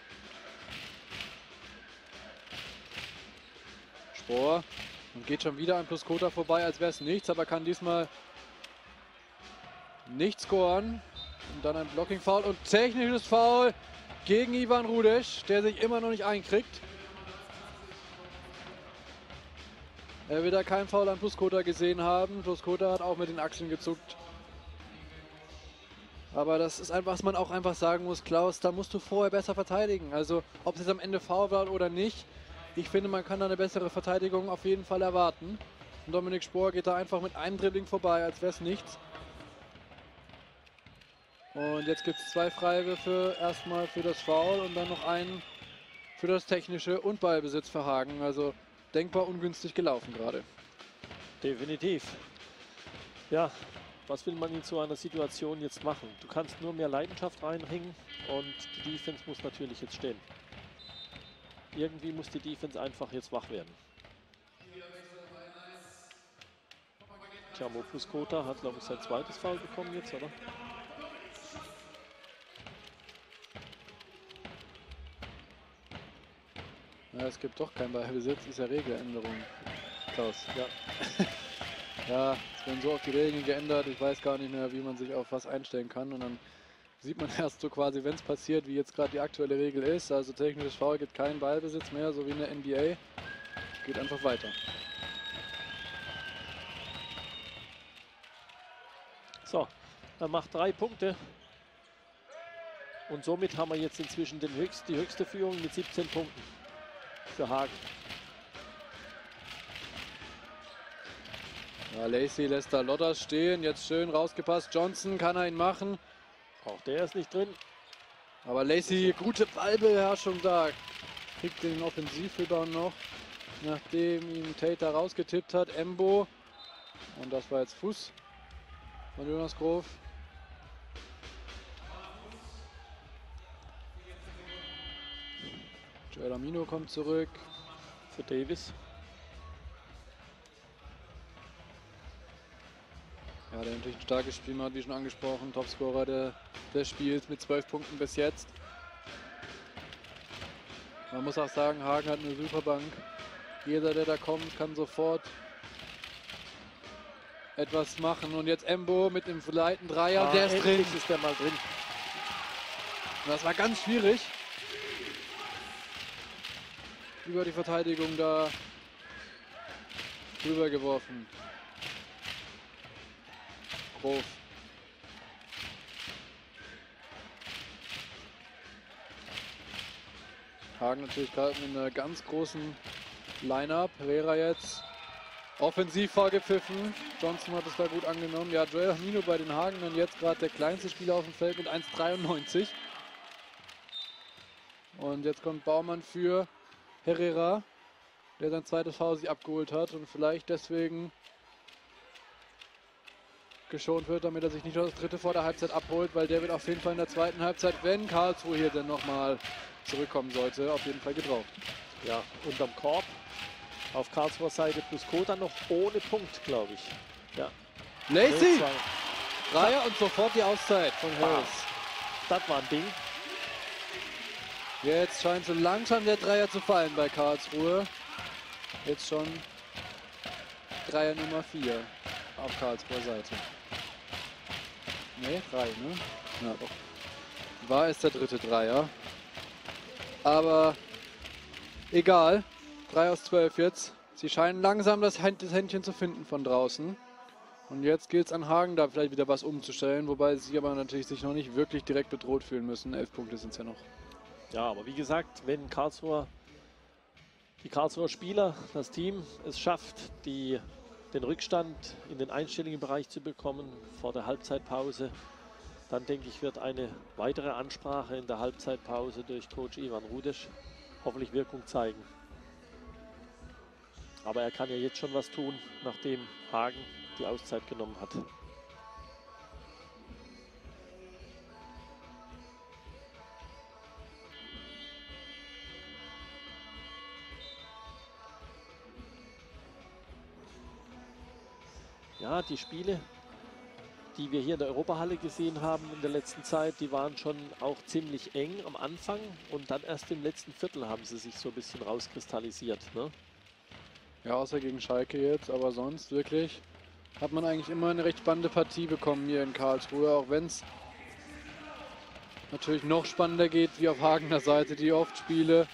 Spohr. Und geht schon wieder an Pluskota vorbei, als wäre es nichts, aber kann diesmal nicht scoren. Und dann ein Blocking-Foul und technisches Foul gegen Ivan Rudesch, der sich immer noch nicht einkriegt. Er will da kein Foul an Pluskota gesehen haben. Pluskota hat auch mit den Achseln gezuckt. Aber das ist einfach, was man auch einfach sagen muss, Klaus, da musst du vorher besser verteidigen. Also ob es jetzt am Ende Foul war oder nicht, ich finde, man kann da eine bessere Verteidigung auf jeden Fall erwarten. Und Dominik Spohr geht da einfach mit einem Dribbling vorbei, als wäre es nichts. Und jetzt gibt es zwei Freiwürfe, erstmal für das Foul und dann noch einen für das Technische und Ballbesitz für Hagen. Also denkbar ungünstig gelaufen gerade. Definitiv. Ja, was will man in so einer Situation jetzt machen? Du kannst nur mehr Leidenschaft reinhängen und die Defense muss natürlich jetzt stehen. Irgendwie muss die Defense einfach jetzt wach werden. Tjamo Pluskota hat, glaube ich, sein zweites Foul bekommen jetzt, oder? Ja, es gibt doch keinen Ballbesitz, ist ja Regeländerung, Klaus. Ja. Ja, es werden so oft die Regeln geändert, ich weiß gar nicht mehr, wie man sich auf was einstellen kann. Und dann sieht man erst so quasi, wenn es passiert, wie jetzt gerade die aktuelle Regel ist. Also technisches Foul gibt keinen Ballbesitz mehr, so wie in der N B A. Geht einfach weiter. So, er macht drei Punkte. Und somit haben wir jetzt inzwischen den höchst, die höchste Führung mit siebzehn Punkten für Hagen. Ja, Lacey lässt da Lodders stehen, jetzt schön rausgepasst. Johnson, kann er ihn machen? Auch der ist nicht drin. Aber Lacey, gute Ballbeherrschung da. Kriegt den Offensivrebound noch, nachdem ihm Tate da rausgetippt hat. Embo. Und das war jetzt Fuß von Jonas Grof. Joel Amino kommt zurück. Für Davis. Ja, der natürlich ein starkes Spiel macht, wie schon angesprochen. Topscorer der, des Spiels mit zwölf Punkten bis jetzt. Man muss auch sagen, Hagen hat eine super Bank. Jeder, der da kommt, kann sofort etwas machen. Und jetzt Embo mit dem leiten Dreier. Ah, der ist drin. ist der mal drin. Das war ganz schwierig. Über die Verteidigung da drüber geworfen. Grof. Hagen natürlich gerade mit einer ganz großen Line-Up. Herrera jetzt Offensivfoul gepfiffen. Johnson hat es da gut angenommen. Ja, Joel Aminu bei den Hagenern jetzt gerade der kleinste Spieler auf dem Feld mit eins Komma dreiundneunzig. Und jetzt kommt Baumann für Herrera, der sein zweites Foul sich abgeholt hat und vielleicht deswegen geschont wird, damit er sich nicht das dritte vor der Halbzeit abholt, weil der wird auf jeden Fall in der zweiten Halbzeit, wenn Karlsruhe hier dann nochmal zurückkommen sollte, auf jeden Fall gebraucht. Ja, unterm Korb. Auf Karlsruher Seite plus Kota noch ohne Punkt, glaube ich. Ja. Lacey! Dreier und sofort die Auszeit von Harris. Das war ein Ding. Jetzt scheint so langsam der Dreier zu fallen bei Karlsruhe. Jetzt schon Dreier Nummer vier auf Karlsruher Seite. Ne, drei, ne? Ja, doch. War es der dritte Dreier. Aber egal. drei aus zwölf jetzt. Sie scheinen langsam das Händchen zu finden von draußen. Und jetzt gilt es an Hagen, da vielleicht wieder was umzustellen. Wobei sie aber natürlich sich noch nicht wirklich direkt bedroht fühlen müssen. Elf Punkte sind es ja noch. Ja, aber wie gesagt, wenn Karlsruher, die Karlsruher Spieler, das Team es schafft, die, den Rückstand in den einstelligen Bereich zu bekommen vor der Halbzeitpause, dann denke ich, wird eine weitere Ansprache in der Halbzeitpause durch Coach Ivan Rudesch hoffentlich Wirkung zeigen. Aber er kann ja jetzt schon was tun, nachdem Hagen die Auszeit genommen hat. Ja, die Spiele, die wir hier in der Europahalle gesehen haben in der letzten Zeit, die waren schon auch ziemlich eng am Anfang und dann erst im letzten Viertel haben sie sich so ein bisschen rauskristallisiert, ne? Ja, außer gegen Schalke jetzt, aber sonst wirklich hat man eigentlich immer eine recht spannende Partie bekommen hier in Karlsruhe, auch wenn es natürlich noch spannender geht wie auf Hagener Seite, die oft Spiele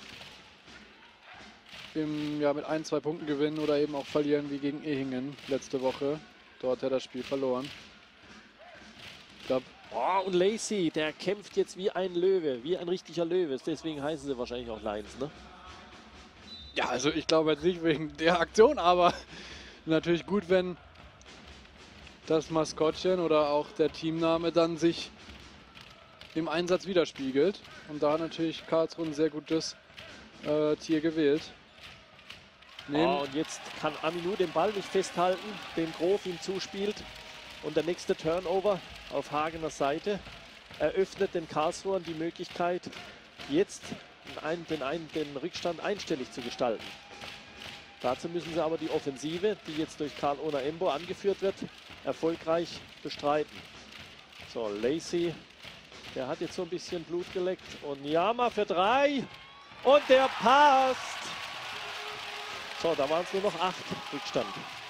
im, ja, mit ein, zwei Punkten gewinnen oder eben auch verlieren wie gegen Ehingen letzte Woche. Dort hat er das Spiel verloren. Ich glaube, oh, und Lacey, der kämpft jetzt wie ein Löwe, wie ein richtiger Löwe. Deswegen heißen sie wahrscheinlich auch Lions, ne? ja, also ich glaube jetzt nicht wegen der Aktion, aber natürlich gut, wenn das Maskottchen oder auch der Teamname dann sich im Einsatz widerspiegelt. Und da hat natürlich Karlsruhe ein sehr gutes äh, Tier gewählt. Oh, und jetzt kann Aminu den Ball nicht festhalten, den Grof ihm zuspielt. Und der nächste Turnover auf Hagener Seite eröffnet den Karlsruhern die Möglichkeit, jetzt den, den, den, den Rückstand einstellig zu gestalten. Dazu müssen sie aber die Offensive, die jetzt durch Karl Onaembo angeführt wird, erfolgreich bestreiten. So, Lacey, der hat jetzt so ein bisschen Blut geleckt. Und Nyama für drei. Und der passt. So, da waren es nur noch acht Rückstand.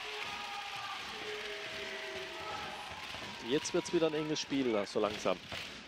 Jetzt wird es wieder ein enges Spiel, so langsam.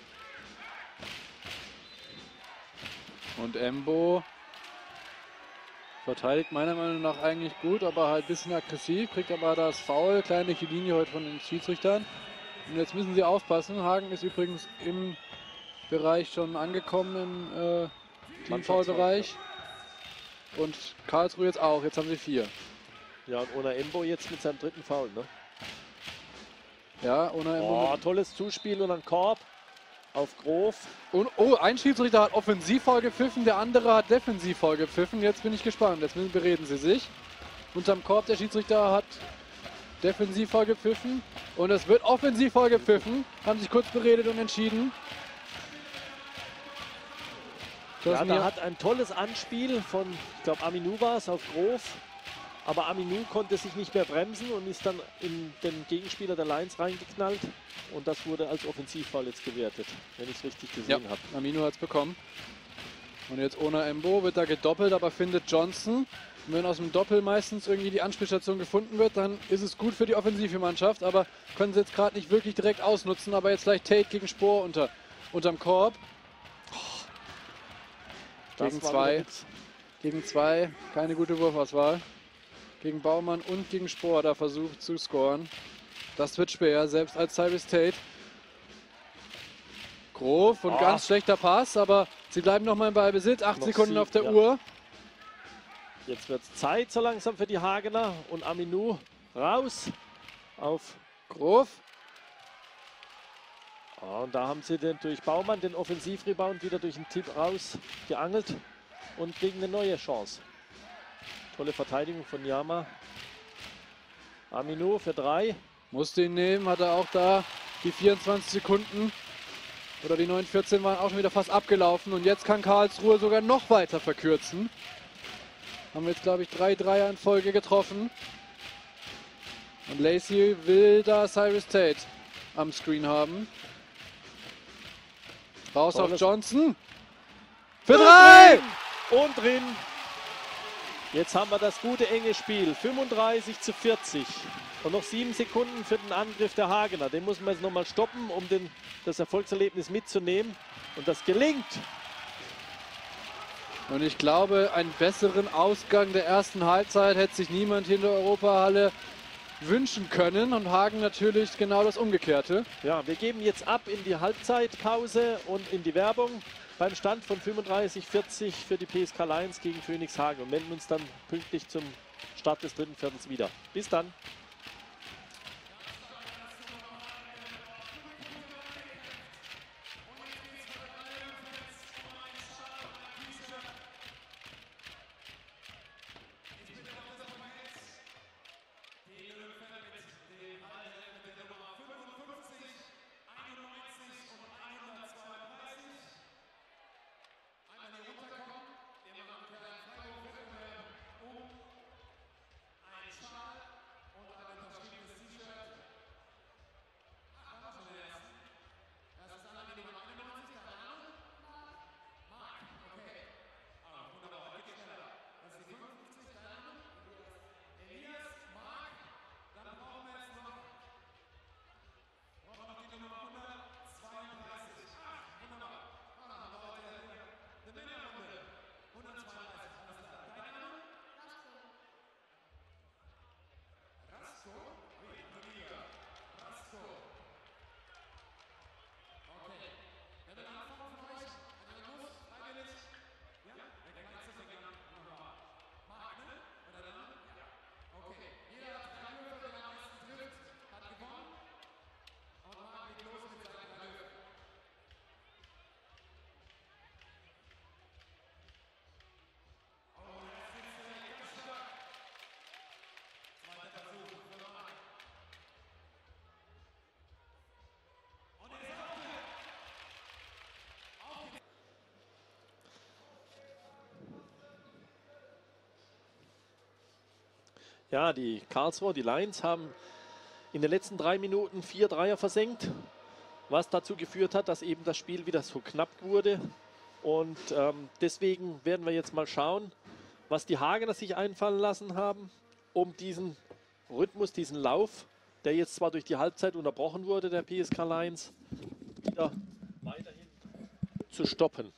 Und Embo verteidigt meiner Meinung nach eigentlich gut, aber halt ein bisschen aggressiv, kriegt aber das Foul, kleine Linie heute von den Schiedsrichtern. Und jetzt müssen sie aufpassen. Hagen ist übrigens im Bereich schon angekommen, im äh, Teamfoul-Bereich. Und Karlsruhe jetzt auch, jetzt haben sie vier. Ja, und Onaembo jetzt mit seinem dritten Foul, ne? Ja, Onaembo. Oh, tolles Zuspiel und ein Korb auf Grof. Und, oh, ein Schiedsrichter hat Offensivfoul gepfiffen, der andere hat Defensivfoul gepfiffen. Jetzt bin ich gespannt, jetzt bereden sie sich. Unterm Korb der Schiedsrichter hat Defensivfoul gepfiffen. Und es wird Offensivfoul gepfiffen. Haben sich kurz beredet und entschieden. Ja, da hat ein tolles Anspiel von, ich glaube, Aminu war es, auf Grof. Aber Aminu konnte sich nicht mehr bremsen und ist dann in den Gegenspieler der Lions reingeknallt. Und das wurde als Offensivfoul jetzt gewertet, wenn ich es richtig gesehen ja, habe. Aminu hat es bekommen. Und jetzt Onaembo wird da gedoppelt, aber findet Johnson. Und wenn aus dem Doppel meistens irgendwie die Anspielstation gefunden wird, dann ist es gut für die offensive Mannschaft. Aber können sie jetzt gerade nicht wirklich direkt ausnutzen. Aber jetzt gleich Tate gegen Spohr unter, unterm Korb. Gegen zwei. Gegen zwei. Keine gute Wurfauswahl. Gegen Baumann und gegen Spohr da versucht zu scoren. Das wird schwer, selbst als Cyrus Tate. Grof und oh. ganz schlechter Pass, aber sie bleiben noch mal im Ballbesitz. Acht noch Sekunden sieben, auf der ja. Uhr. Jetzt wird es Zeit so langsam für die Hagener und Aminu raus auf Grof. Ah, und da haben sie den, durch Baumann den Offensivrebound wieder durch den Tipp raus geangelt und kriegen eine neue Chance. Tolle Verteidigung von Yama. Aminu für drei. Musste ihn nehmen, hat er auch da die vierundzwanzig Sekunden oder die neun vierzehn waren auch schon wieder fast abgelaufen. Und jetzt kann Karlsruhe sogar noch weiter verkürzen. Haben wir jetzt, glaube ich, drei Dreier in Folge getroffen. Und Lacey will da Cyrus Tate am Screen haben. Raus auf Johnson. Für drei! Und drin. Jetzt haben wir das gute enge Spiel. fünfunddreißig zu vierzig. Und noch sieben Sekunden für den Angriff der Hagener. Den muss man jetzt nochmal stoppen, um den, das Erfolgserlebnis mitzunehmen. Und das gelingt. Und ich glaube, einen besseren Ausgang der ersten Halbzeit hätte sich niemand hier in der Europahalle wünschen können. Und Hagen natürlich genau das Umgekehrte. Ja, wir geben jetzt ab in die Halbzeitpause und in die Werbung beim Stand von fünfunddreißig vierzig für die P S K Lions gegen Phoenix Hagen und melden uns dann pünktlich zum Start des dritten Viertels wieder. Bis dann. Ja, die Karlsruhe, die Lions haben in den letzten drei Minuten vier Dreier versenkt, was dazu geführt hat, dass eben das Spiel wieder so knapp wurde. Und ähm, deswegen werden wir jetzt mal schauen, was die Hagener sich einfallen lassen haben, um diesen Rhythmus, diesen Lauf, der jetzt zwar durch die Halbzeit unterbrochen wurde, der P S K Lions, wieder weiterhin zu stoppen.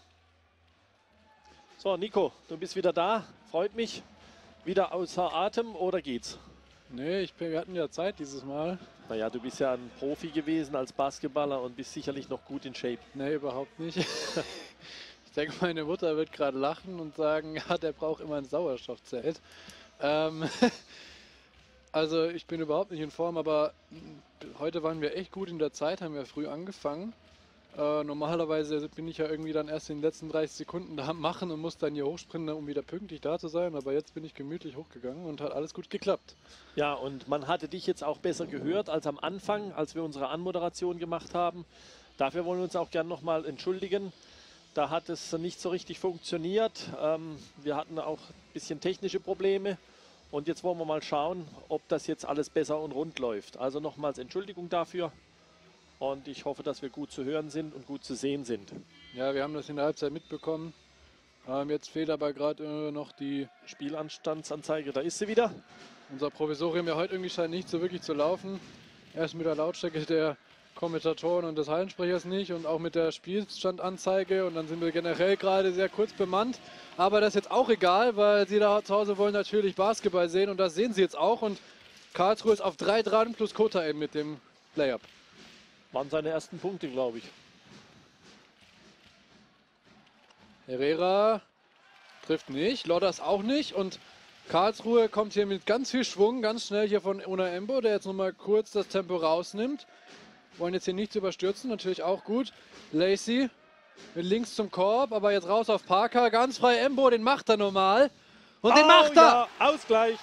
So, Nico, du bist wieder da, freut mich. Wieder außer Atem oder geht's? Nee, ich bin, wir hatten ja Zeit dieses Mal. Naja, du bist ja ein Profi gewesen als Basketballer und bist sicherlich noch gut in Shape. Nee, überhaupt nicht. Ich denke, meine Mutter wird gerade lachen und sagen, ja, der braucht immer ein Sauerstoffzelt. Ähm, also ich bin überhaupt nicht in Form, aber heute waren wir echt gut in der Zeit, haben wir früh angefangen. Äh, normalerweise bin ich ja irgendwie dann erst in den letzten dreißig Sekunden da am Machen und muss dann hier hochsprinten, um wieder pünktlich da zu sein. Aber jetzt bin ich gemütlich hochgegangen und hat alles gut geklappt. Ja, und man hatte dich jetzt auch besser gehört als am Anfang, als wir unsere Anmoderation gemacht haben. Dafür wollen wir uns auch gern nochmal entschuldigen. Da hat es nicht so richtig funktioniert. Ähm, wir hatten auch ein bisschen technische Probleme. Und jetzt wollen wir mal schauen, ob das jetzt alles besser und rund läuft. Also nochmals Entschuldigung dafür. Und ich hoffe, dass wir gut zu hören sind und gut zu sehen sind. Ja, wir haben das in der Halbzeit mitbekommen. Ähm, jetzt fehlt aber gerade äh, noch die Spielanstandsanzeige. Da ist sie wieder. Unser Provisorium ja heute irgendwie scheint nicht so wirklich zu laufen. Erst mit der Lautstärke der Kommentatoren und des Hallensprechers nicht und auch mit der Spielstandanzeige. Und dann sind wir generell gerade sehr kurz bemannt. Aber das ist jetzt auch egal, weil Sie da zu Hause wollen natürlich Basketball sehen. Und das sehen Sie jetzt auch. Und Karlsruhe ist auf drei dran plus Kota eben mit dem Layup. Waren seine ersten Punkte, glaube ich. Herrera Trifft nicht. Lodders auch nicht. Und Karlsruhe kommt hier mit ganz viel Schwung, ganz schnell hier von Ona Embo, der jetzt nochmal kurz das Tempo rausnimmt. Wollen jetzt hier nichts überstürzen, natürlich auch gut. Lacey mit links zum Korb, aber jetzt raus auf Parker. Ganz frei Embo, den macht er normal. Und den Oh, macht er! ja, Ausgleich.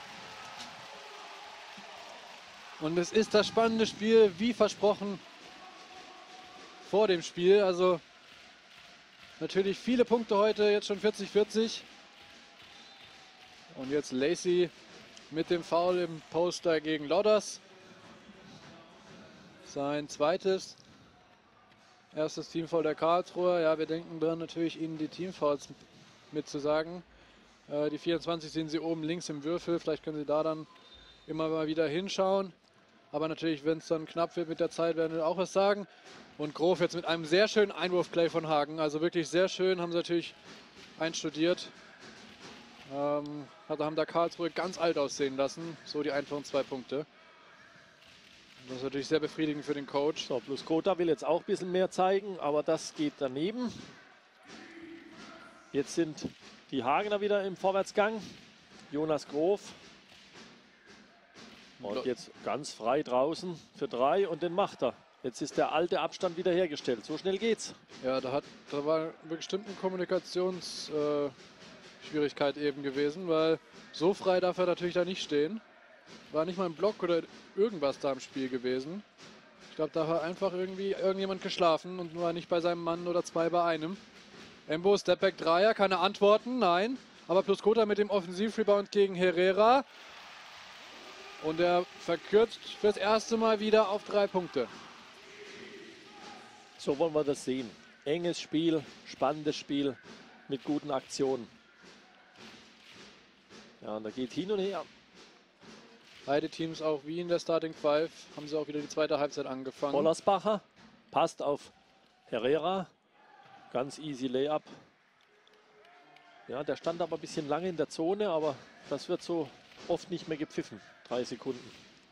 Und es ist das spannende Spiel, wie versprochen, vor dem Spiel. Also natürlich viele Punkte heute, jetzt schon vierzig vierzig. Und jetzt Lacey mit dem Foul im Poster gegen Lodders. Sein zweites, erstes Teamfoul der Karlsruher. Ja, wir denken dran, natürlich Ihnen die Teamfouls mitzusagen. Äh, die vierundzwanzig sehen Sie oben links im Würfel. Vielleicht können Sie da dann immer mal wieder hinschauen. Aber natürlich, wenn es dann knapp wird mit der Zeit, werden wir auch was sagen. Und Grof jetzt mit einem sehr schönen Einwurfplay von Hagen. Also wirklich sehr schön, haben sie natürlich einstudiert. Ähm, also haben da Karlsruhe ganz alt aussehen lassen. So die einfachen zwei Punkte. Das ist natürlich sehr befriedigend für den Coach. So, plus Kota will jetzt auch ein bisschen mehr zeigen, aber das geht daneben. Jetzt sind die Hagener wieder im Vorwärtsgang. Jonas Grof. Und jetzt ganz frei draußen für drei und den macht er. Jetzt ist der alte Abstand wieder hergestellt. So schnell geht's. Ja, da, hat, da war bestimmt eine Kommunikationsschwierigkeit äh, eben gewesen, weil so frei darf er natürlich da nicht stehen. War nicht mal ein Block oder irgendwas da im Spiel gewesen. Ich glaube, da hat einfach irgendwie irgendjemand geschlafen und war nicht bei seinem Mann oder zwei bei einem. Embo, Stepback Dreier, keine Antworten, nein. Aber plus Kota mit dem Offensivrebound gegen Herrera. Und er verkürzt fürs erste Mal wieder auf drei Punkte. So wollen wir das sehen. Enges Spiel, spannendes Spiel mit guten Aktionen. Ja, und da geht hin und her. Beide Teams auch wie in der Starting Five haben sie auch wieder die zweite Halbzeit angefangen. Wollersbacher passt auf Herrera. Ganz easy Layup. Ja, der stand aber ein bisschen lange in der Zone, aber das wird so oft nicht mehr gepfiffen. Drei Sekunden.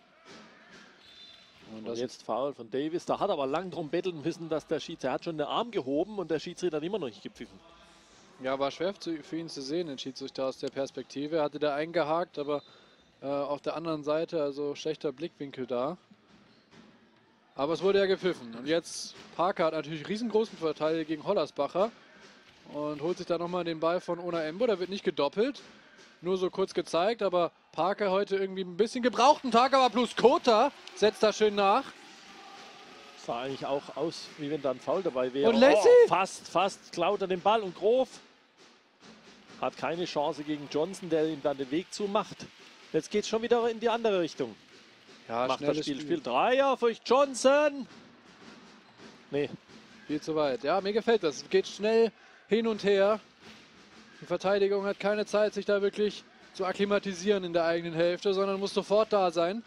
Und, und jetzt Foul von Davis. Da hat aber lang drum betteln müssen, dass der Schiedsrichter, er hat schon den Arm gehoben und der Schiedsrichter hat immer noch nicht gepfiffen. Ja, war schwer für ihn zu sehen, den Schiedsrichter aus der Perspektive. Er hatte da eingehakt, aber äh, auf der anderen Seite, also schlechter Blickwinkel da. Aber es wurde ja gepfiffen. Und jetzt Parker hat natürlich riesengroßen Vorteil gegen Hollersbacher und holt sich da nochmal den Ball von Ona Embo. Da wird nicht gedoppelt, nur so kurz gezeigt, aber Parker heute irgendwie ein bisschen gebrauchten Tag, aber plus Kota setzt da schön nach. Sah eigentlich auch aus, wie wenn da ein Foul dabei wäre. Und Lacey? Oh, fast, fast klaut er den Ball und Grof hat keine Chance gegen Johnson, der ihm dann den Weg zumacht. Jetzt geht es schon wieder in die andere Richtung. Ja, macht das Spiel, Spiel. Spiel Dreier für Johnson. Nee. Viel zu weit. Ja, mir gefällt das. Es geht schnell hin und her. Die Verteidigung hat keine Zeit, sich da wirklich zu akklimatisieren in der eigenen Hälfte, sondern muss sofort da sein.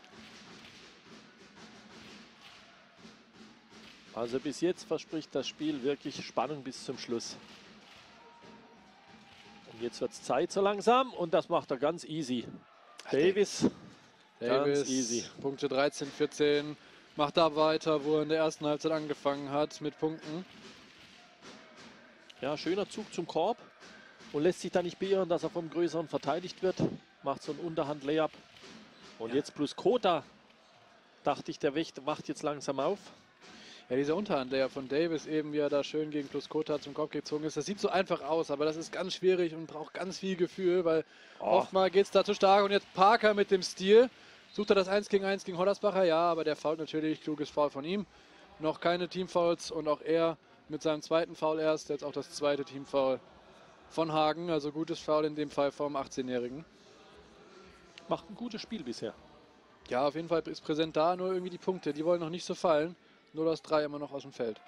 Also bis jetzt verspricht das Spiel wirklich Spannung bis zum Schluss. Und jetzt wird es Zeit so langsam und das macht er ganz easy. Davis, Davis, ganz easy. Punkte dreizehn, vierzehn, macht da weiter, wo er in der ersten Halbzeit angefangen hat mit Punkten. Ja, schöner Zug zum Korb und lässt sich da nicht beirren, dass er vom Größeren verteidigt wird. Macht so ein Unterhand-Layup. Und ja. Jetzt plus Kota. Dachte ich, der Wächter wacht jetzt langsam auf. Ja, dieser Unterhand-Layup von Davis eben, wie er da schön gegen plus Kota zum Korb gezogen ist. Das sieht so einfach aus, aber das ist ganz schwierig und braucht ganz viel Gefühl, weil oh. oftmal geht es da zu stark. Und jetzt Parker mit dem Stil. Sucht er das eins gegen eins gegen Hollersbacher? Ja, aber der Foul natürlich, kluges Foul von ihm. Noch keine Teamfouls und auch er mit seinem zweiten Foul erst, jetzt auch das zweite Teamfoul von Hagen. Also gutes Foul in dem Fall vom achtzehnjährigen. Macht ein gutes Spiel bisher. Ja, auf jeden Fall ist präsent da, nur irgendwie die Punkte, die wollen noch nicht so fallen. Nur das drei immer noch aus dem Feld.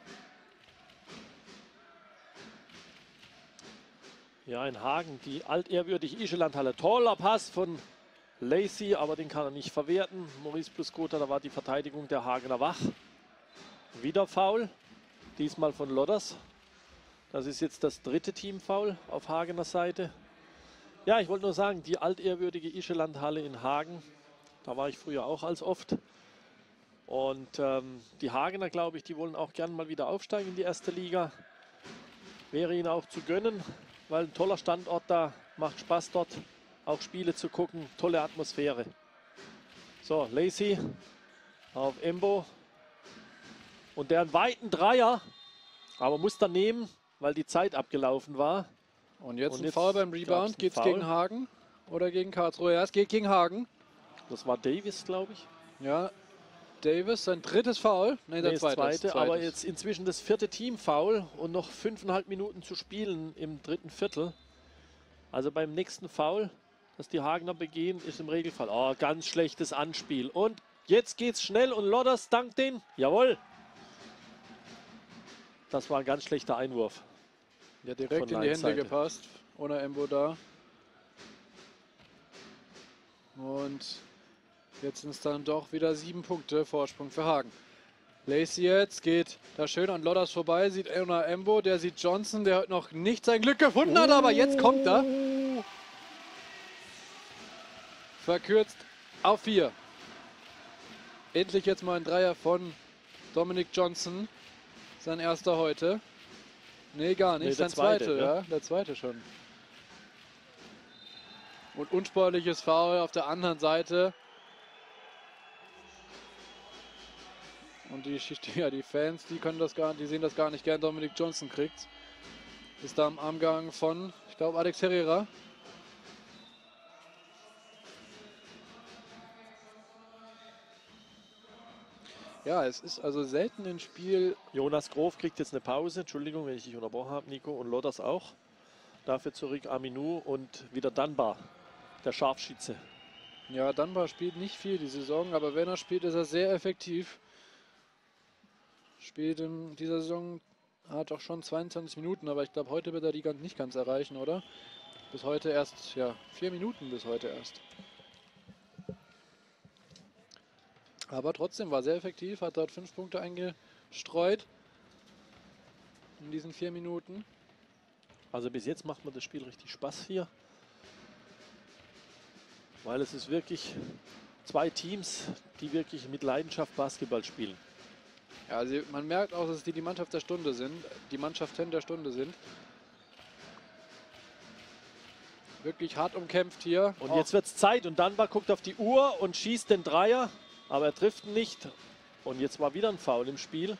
Ja, in Hagen, die altehrwürdige Ischelandhalle. Toller Pass von Lacey, aber den kann er nicht verwerten. Maurice plus Kota, da war die Verteidigung der Hagener wach. Wieder Foul, diesmal von Lodders. Das ist jetzt das dritte Teamfoul auf Hagener Seite. Ja, ich wollte nur sagen, die altehrwürdige Ischelandhalle in Hagen, da war ich früher auch als oft. Und ähm, die Hagener, glaube ich, die wollen auch gern mal wieder aufsteigen in die erste Liga. Wäre ihnen auch zu gönnen. weil ein toller Standort da, macht Spaß dort, auch Spiele zu gucken, tolle Atmosphäre. So, Lacey auf Embo und der einen weiten Dreier, aber muss dann nehmen, weil die Zeit abgelaufen war. Und jetzt Und ein jetzt Foul beim Rebound. Geht es gegen Hagen oder gegen Karlsruhe? Ja, es geht gegen Hagen. Das war Davis, glaube ich. Ja, Davis, sein drittes Foul. Nein, der Nee, zweite. das zweite, Zweites. aber jetzt inzwischen das vierte Team-Foul und noch fünfeinhalb Minuten zu spielen im dritten Viertel. Also beim nächsten Foul, das die Hagener begehen, ist im Regelfall. Oh, ganz schlechtes Anspiel. Und jetzt geht's schnell und Lodders dankt den. Jawohl. Das war ein ganz schlechter Einwurf. Ja, direkt in die Hände gepasst. Ohne Embo da. Und jetzt sind es dann doch wieder sieben Punkte Vorsprung für Hagen. Lacey jetzt geht da schön an Lodders vorbei, sieht Ona Embo, der sieht Johnson, der noch nicht sein Glück gefunden hat, aber jetzt kommt er. Verkürzt auf vier. Endlich jetzt mal ein Dreier von Dominic Johnson. Sein erster heute. Nee, gar nicht. Nee, sein zweite, zweiter, ja. Der zweite schon. Und unsportliches Foul auf der anderen Seite. Und die, ja, die Fans, die können das gar, die sehen das gar nicht gern. Dominic Johnson kriegt. Ist da am Armgang von, ich glaube, Alex Herrera. Ja, es ist also selten ein Spiel. Jonas Grof kriegt jetzt eine Pause. Entschuldigung, wenn ich dich unterbrochen habe, Nico. Und Lodders auch. Dafür zurück Aminou und wieder Dunbar, der Scharfschütze. Ja, Dunbar spielt nicht viel die Saison, aber wenn er spielt, ist er sehr effektiv. Spielt in dieser Saison, hat auch schon zweiundzwanzig Minuten, aber ich glaube, heute wird er die nicht ganz erreichen, oder? Bis heute erst, ja, vier Minuten bis heute erst. Aber trotzdem war sehr effektiv, hat dort fünf Punkte eingestreut in diesen vier Minuten. Also bis jetzt macht mir das Spiel richtig Spaß hier. Weil es ist wirklich zwei Teams, die wirklich mit Leidenschaft Basketball spielen. Ja, also man merkt auch, dass die die Mannschaft der Stunde sind, die Mannschaften der Stunde sind. Wirklich hart umkämpft hier. Und jetzt wird es Zeit und Dunbar guckt auf die Uhr und schießt den Dreier, aber er trifft ihn nicht. Und jetzt war wieder ein Foul im Spiel.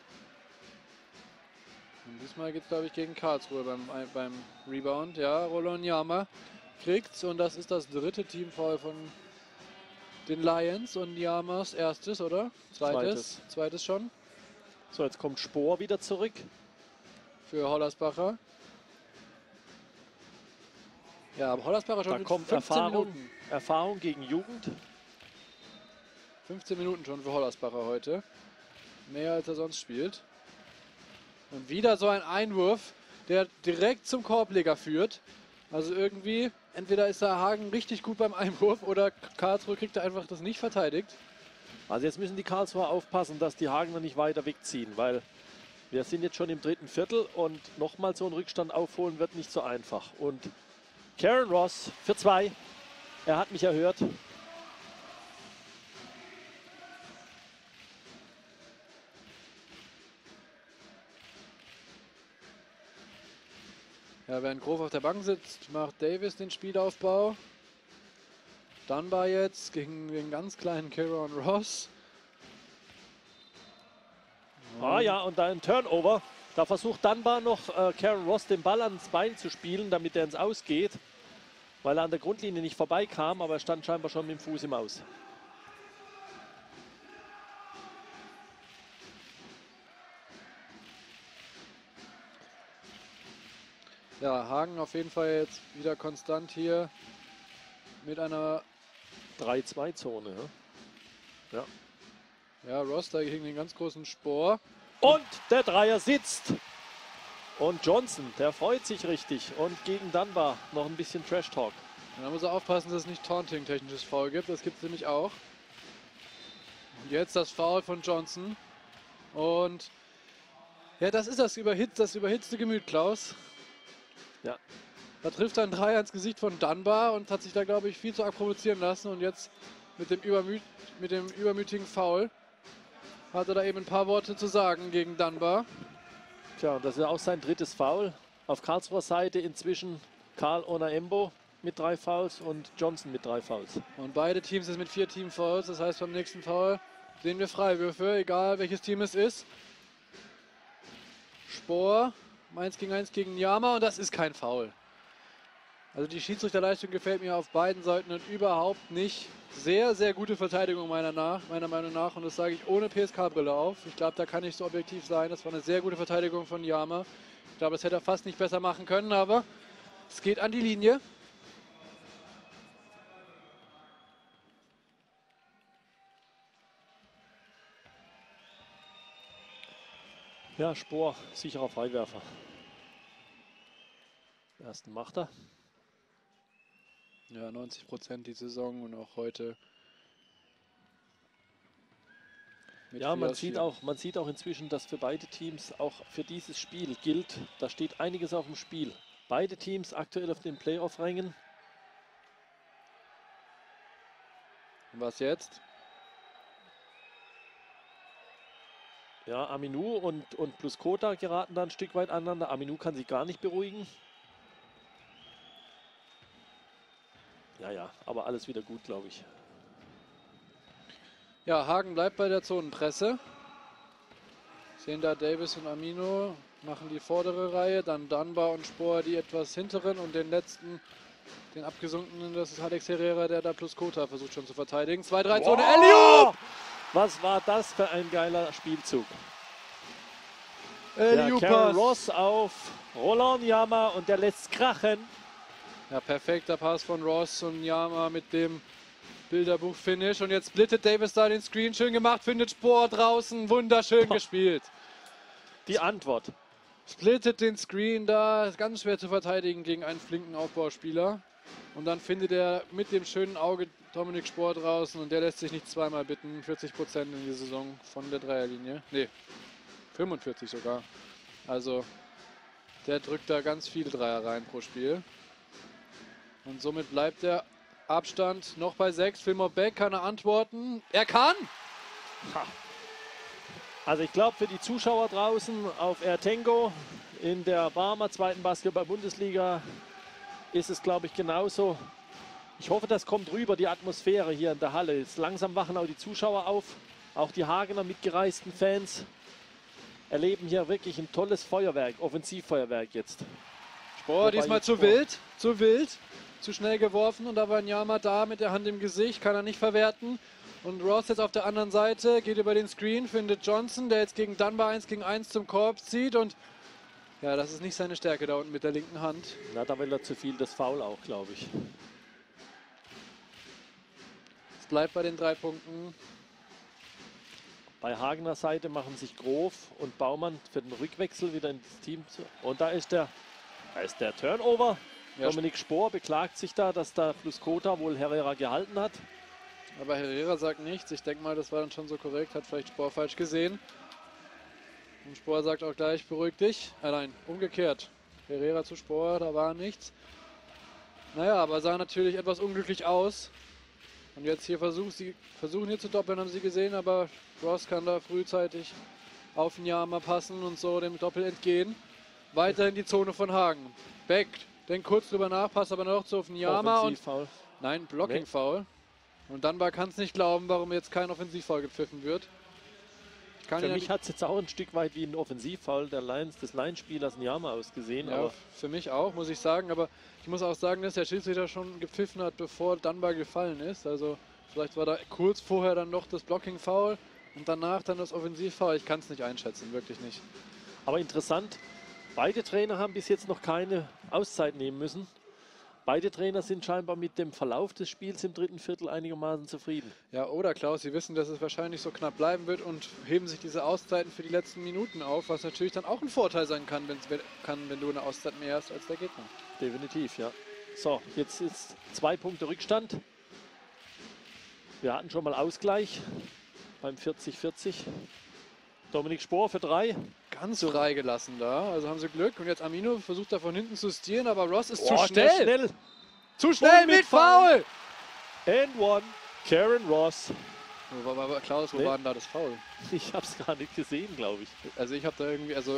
Und diesmal geht es, glaube ich, gegen Karlsruhe beim, beim Rebound. Ja, Rolon Yama kriegt's und das ist das dritte Teamfoul von den Lions und Yamas erstes, oder? Zweites. Zweites. Zweites schon. So, jetzt kommt Spohr wieder zurück. Für Hollersbacher. Ja, aber Hollersbacher schon Da mit kommt fünfzehn Erfahrung, Minuten. Erfahrung gegen Jugend. fünfzehn Minuten schon für Hollersbacher heute. Mehr als er sonst spielt. Und wieder so ein Einwurf, der direkt zum Korbleger führt. Also irgendwie, entweder ist da Hagen richtig gut beim Einwurf oder Karlsruhe kriegt er einfach das nicht verteidigt. Also jetzt müssen die Karlsruher aufpassen, dass die Hagener nicht weiter wegziehen, weil wir sind jetzt schon im dritten Viertel und nochmal so einen Rückstand aufholen wird nicht so einfach. Und Karen Ross für zwei. Er hat mich erhört. Ja, während Grof auf der Bank sitzt, macht Davis den Spielaufbau. Dunbar jetzt gegen den ganz kleinen Kieran Ross. Ah ja, und da ein Turnover. Da versucht Dunbar noch äh, Karen Ross den Ball ans Bein zu spielen, damit er ins Aus geht. Weil er an der Grundlinie nicht vorbeikam, aber er stand scheinbar schon mit dem Fuß im Aus. Ja, Hagen auf jeden Fall jetzt wieder konstant hier mit einer drei zwei Zone. Ja. Ja. Ja, Ross da gegen den ganz großen Spohr. Und der Dreier sitzt. Und Johnson, der freut sich richtig. Und gegen Dunbar noch ein bisschen Trash-Talk. Da muss er aufpassen, dass es nicht Taunting-technisches Foul gibt. Das gibt es nämlich auch. Und jetzt das Foul von Johnson. Und ja, das ist das, überhitz, das überhitzte Gemüt, Klaus. Ja. Da trifft er ein Dreier ins Gesicht von Dunbar und hat sich da, glaube ich, viel zu arg provozieren lassen. Und jetzt mit dem, Übermüt, mit dem übermütigen Foul hat er da eben ein paar Worte zu sagen gegen Dunbar. Tja, und das ist ja auch sein drittes Foul. Auf Karlsruher Seite inzwischen Karl Onaembo mit drei Fouls und Johnson mit drei Fouls. Und beide Teams sind mit vier Team-Fouls. Das heißt, beim nächsten Foul sehen wir Freiwürfe, egal welches Team es ist. Spohr, eins gegen eins gegen Njama und das ist kein Foul. Also die Schiedsrichterleistung gefällt mir auf beiden Seiten und überhaupt nicht. Sehr, sehr gute Verteidigung meiner, nach, meiner Meinung nach. Und das sage ich ohne P S K-Brille auf. Ich glaube, da kann ich so objektiv sein. Das war eine sehr gute Verteidigung von Njama. Ich glaube, das hätte er fast nicht besser machen können, aber es geht an die Linie. Ja, Spohr, sicherer Freiwerfer. Den ersten macht er. Ja, neunzig Prozent die Saison und auch heute. Ja, man sieht, auch, man sieht auch inzwischen, dass für beide Teams auch für dieses Spiel gilt, da steht einiges auf dem Spiel. Beide Teams aktuell auf den Playoff-Rängen. Und was jetzt? Ja, Aminu und, und Pluskota geraten da ein Stück weit aneinander. Aminu kann sich gar nicht beruhigen. Ja, ja, aber alles wieder gut, glaube ich. Ja, Hagen bleibt bei der Zonenpresse. Sehen da Davis und Amino, machen die vordere Reihe, dann Dunbar und Spohr die etwas hinteren und den letzten, den abgesunkenen, das ist Alex Herrera, der da Pluskota versucht schon zu verteidigen. zwei drei Zone, Eliup! Was war das für ein geiler Spielzug? Eliup Ja, Karen Ross auf Roland Njama und der lässt krachen. Ja, perfekter Pass von Ross und Njama mit dem Bilderbuch-Finish. Und jetzt splittet Davis da den Screen. Schön gemacht, findet Spohr draußen. Wunderschön Boah. gespielt. Die Antwort. Splittet den Screen da. Ist ganz schwer zu verteidigen gegen einen flinken Aufbauspieler. Und dann findet er mit dem schönen Auge Dominik Spohr draußen. Und der lässt sich nicht zweimal bitten. vierzig Prozent in die Saison von der Dreierlinie. Nee, fünfundvierzig sogar. Also der drückt da ganz viele Dreier rein pro Spiel. Und somit bleibt der Abstand noch bei sechs. Fillmore Beck kann er antworten. Er kann! Ha. Also ich glaube für die Zuschauer draußen auf Ertengo in der Barmer zweiten Basketball-Bundesliga ist es, glaube ich, genauso. Ich hoffe, das kommt rüber, die Atmosphäre hier in der Halle. Jetzt langsam wachen auch die Zuschauer auf. Auch die Hagener mitgereisten Fans erleben hier wirklich ein tolles Feuerwerk, Offensivfeuerwerk jetzt. Spohr diesmal zu wild, zu wild. Zu schnell geworfen und da war Njama da mit der Hand im Gesicht, kann er nicht verwerten. Und Ross jetzt auf der anderen Seite, geht über den Screen, findet Johnson, der jetzt gegen Dunbar eins gegen eins zum Korb zieht. Und ja, das ist nicht seine Stärke da unten mit der linken Hand. Na, da will er zu viel, das Foul auch, glaube ich. Es bleibt bei den drei Punkten. Bei Hagener Seite machen sich Grof und Baumann für den Rückwechsel wieder ins Team. Zu. Und da ist der, da ist der Turnover. Ja, Dominik Spohr beklagt sich da, dass da Pluskota wohl Herrera gehalten hat. Aber Herrera sagt nichts. Ich denke mal, das war dann schon so korrekt. Hat vielleicht Spohr falsch gesehen. Und Spohr sagt auch gleich, beruhig dich. Äh, nein, umgekehrt. Herrera zu Spohr, da war nichts. Naja, aber sah natürlich etwas unglücklich aus. Und jetzt hier versuchen sie versuchen hier zu doppeln, haben sie gesehen. Aber Ross kann da frühzeitig auf Njama passen und so dem Doppel entgehen. Weiter in die Zone von Hagen. Beck. Denkt kurz drüber nach, passt aber noch zu Njama und nein, Blocking-Foul. Und Dunbar kann es nicht glauben, warum jetzt kein Offensivfoul gepfiffen wird. Kann für ja mich hat es jetzt auch ein Stück weit wie ein Offensivfoul der Lions, des Lions-Spielers Njama ausgesehen. Ja, aber für mich auch, muss ich sagen. Aber ich muss auch sagen, dass der Schiedsrichter schon gepfiffen hat, bevor Dunbar gefallen ist. Also vielleicht war da kurz vorher dann noch das Blocking-Foul und danach dann das Offensivfoul. Ich kann es nicht einschätzen, wirklich nicht. Aber interessant. Beide Trainer haben bis jetzt noch keine Auszeit nehmen müssen. Beide Trainer sind scheinbar mit dem Verlauf des Spiels im dritten Viertel einigermaßen zufrieden. Ja, oder Klaus, sie wissen, dass es wahrscheinlich so knapp bleiben wird und heben sich diese Auszeiten für die letzten Minuten auf, was natürlich dann auch ein Vorteil sein kann, wenn, kann, wenn du eine Auszeit mehr hast als der Gegner. Definitiv, ja. So, jetzt ist zwei Punkte Rückstand. Wir hatten schon mal Ausgleich beim vierzig vierzig. Dominik Spohr für drei. Ganz so freigelassen da, also haben sie Glück. Und jetzt Amino versucht da von hinten zu stehlen, aber Ross ist oh, zu schnell. schnell. Zu schnell mit, mit Foul. And one, Karen Ross. Wo war, war, Klaus, wo nee. war denn da das Foul? Ich habe es gar nicht gesehen, glaube ich. Also ich habe da irgendwie, also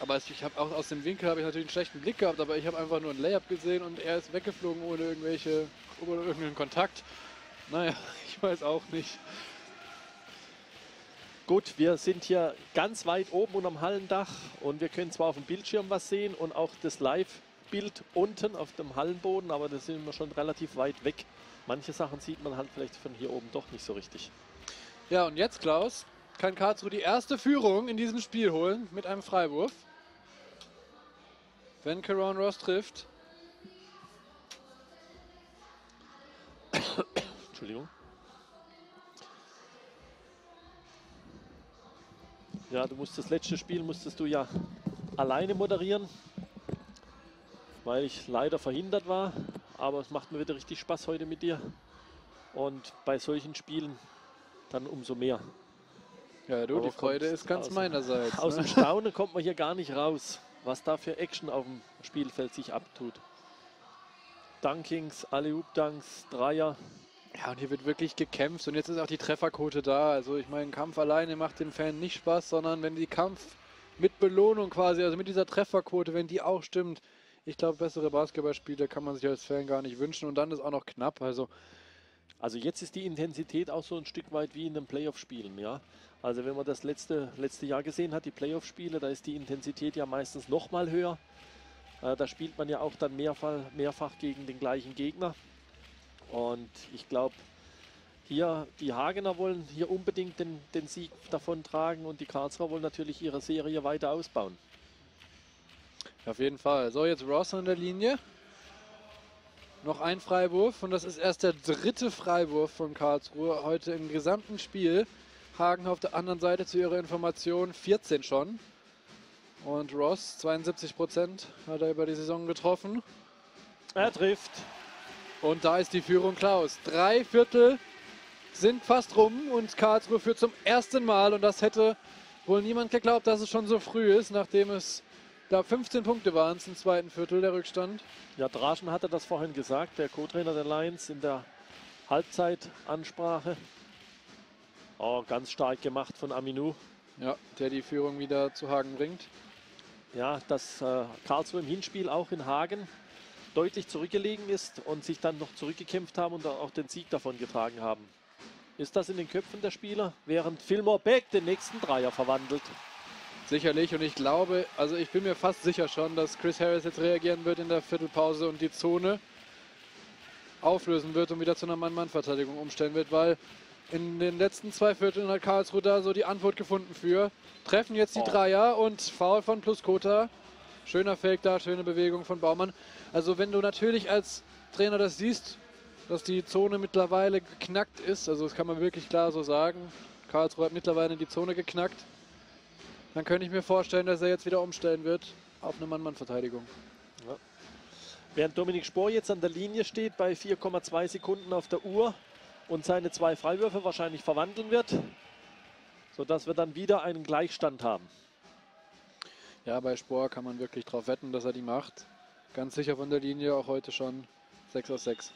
Aber ich habe auch aus dem Winkel habe ich natürlich einen schlechten Blick gehabt, aber ich habe einfach nur ein Layup gesehen und er ist weggeflogen ohne irgendwelche, ohne irgendeinen Kontakt. Naja, ich weiß auch nicht. Gut, wir sind hier ganz weit oben unterm Hallendach und wir können zwar auf dem Bildschirm was sehen und auch das Live-Bild unten auf dem Hallenboden, aber da sind wir schon relativ weit weg. Manche Sachen sieht man halt vielleicht von hier oben doch nicht so richtig. Ja, und jetzt, Klaus, kann Karlsruhe die erste Führung in diesem Spiel holen mit einem Freiwurf. Wenn Caron Ross trifft. Entschuldigung. Ja, du musst das letzte Spiel musstest du ja alleine moderieren, weil ich leider verhindert war. Aber es macht mir wieder richtig Spaß heute mit dir. Und bei solchen Spielen dann umso mehr. Ja, du, Aber die Freude kommt ist ganz aus- meinerseits. Aus Ne? dem Staunen kommt man hier gar nicht raus, was da für Action auf dem Spielfeld sich abtut. Dunkings, Alley-Oop-Dunks, Dreier. Ja, und hier wird wirklich gekämpft und jetzt ist auch die Trefferquote da. Also ich meine, Kampf alleine macht den Fan nicht Spaß, sondern wenn die Kampf mit Belohnung quasi, also mit dieser Trefferquote, wenn die auch stimmt, ich glaube, bessere Basketballspiele kann man sich als Fan gar nicht wünschen und dann ist auch noch knapp. Also Also jetzt ist die Intensität auch so ein Stück weit wie in den Playoff-Spielen, ja. Also wenn man das letzte, letzte Jahr gesehen hat, die Playoff-Spiele, da ist die Intensität ja meistens noch mal höher. Äh, da spielt man ja auch dann mehrfach, mehrfach gegen den gleichen Gegner. Und ich glaube, hier die Hagener wollen hier unbedingt den, den Sieg davon tragen und die Karlsruher wollen natürlich ihre Serie weiter ausbauen. auf jeden Fall. So, jetzt Ross an der Linie. Noch ein Freiwurf und das ist erst der dritte Freiwurf von Karlsruhe heute im gesamten Spiel. Hagen auf der anderen Seite zu ihrer Information vierzehn schon. Und Ross, zweiundsiebzig Prozent hat er über die Saison getroffen. Er trifft. Und da ist die Führung Klaus. Drei Viertel sind fast rum und Karlsruhe führt zum ersten Mal. Und das hätte wohl niemand geglaubt, dass es schon so früh ist, nachdem es da fünfzehn Punkte waren im zweiten Viertel der Rückstand. Ja, Draschen hatte das vorhin gesagt, der Co-Trainer der Lions in der Halbzeitansprache. Oh, ganz stark gemacht von Aminou. Ja, der die Führung wieder zu Hagen bringt. Ja, dass äh, Karlsruhe im Hinspiel auch in Hagen deutlich zurückgelegen ist und sich dann noch zurückgekämpft haben und auch den Sieg davon getragen haben. Ist das in den Köpfen der Spieler, während Fillmore Beck den nächsten Dreier verwandelt? Sicherlich und ich glaube, also ich bin mir fast sicher schon, dass Chris Harris jetzt reagieren wird in der Viertelpause und die Zone auflösen wird und wieder zu einer Mann-Mann-Verteidigung umstellen wird, weil in den letzten zwei Vierteln hat Karlsruhe da so die Antwort gefunden für. Treffen jetzt die Oh. Dreier und Foul von Pluskota. Schöner Fake da, schöne Bewegung von Baumann. Also wenn du natürlich als Trainer das siehst, dass die Zone mittlerweile geknackt ist, also das kann man wirklich klar so sagen, Karlsruhe hat mittlerweile die Zone geknackt, dann könnte ich mir vorstellen, dass er jetzt wieder umstellen wird auf eine Mann-Mann-Verteidigung. Ja. Während Dominik Spohr jetzt an der Linie steht bei vier Komma zwei Sekunden auf der Uhr und seine zwei Freiwürfe wahrscheinlich verwandeln wird, sodass wir dann wieder einen Gleichstand haben. Ja, bei Spohr kann man wirklich drauf wetten, dass er die macht. Ganz sicher von der Linie, auch heute schon sechs aus sechs.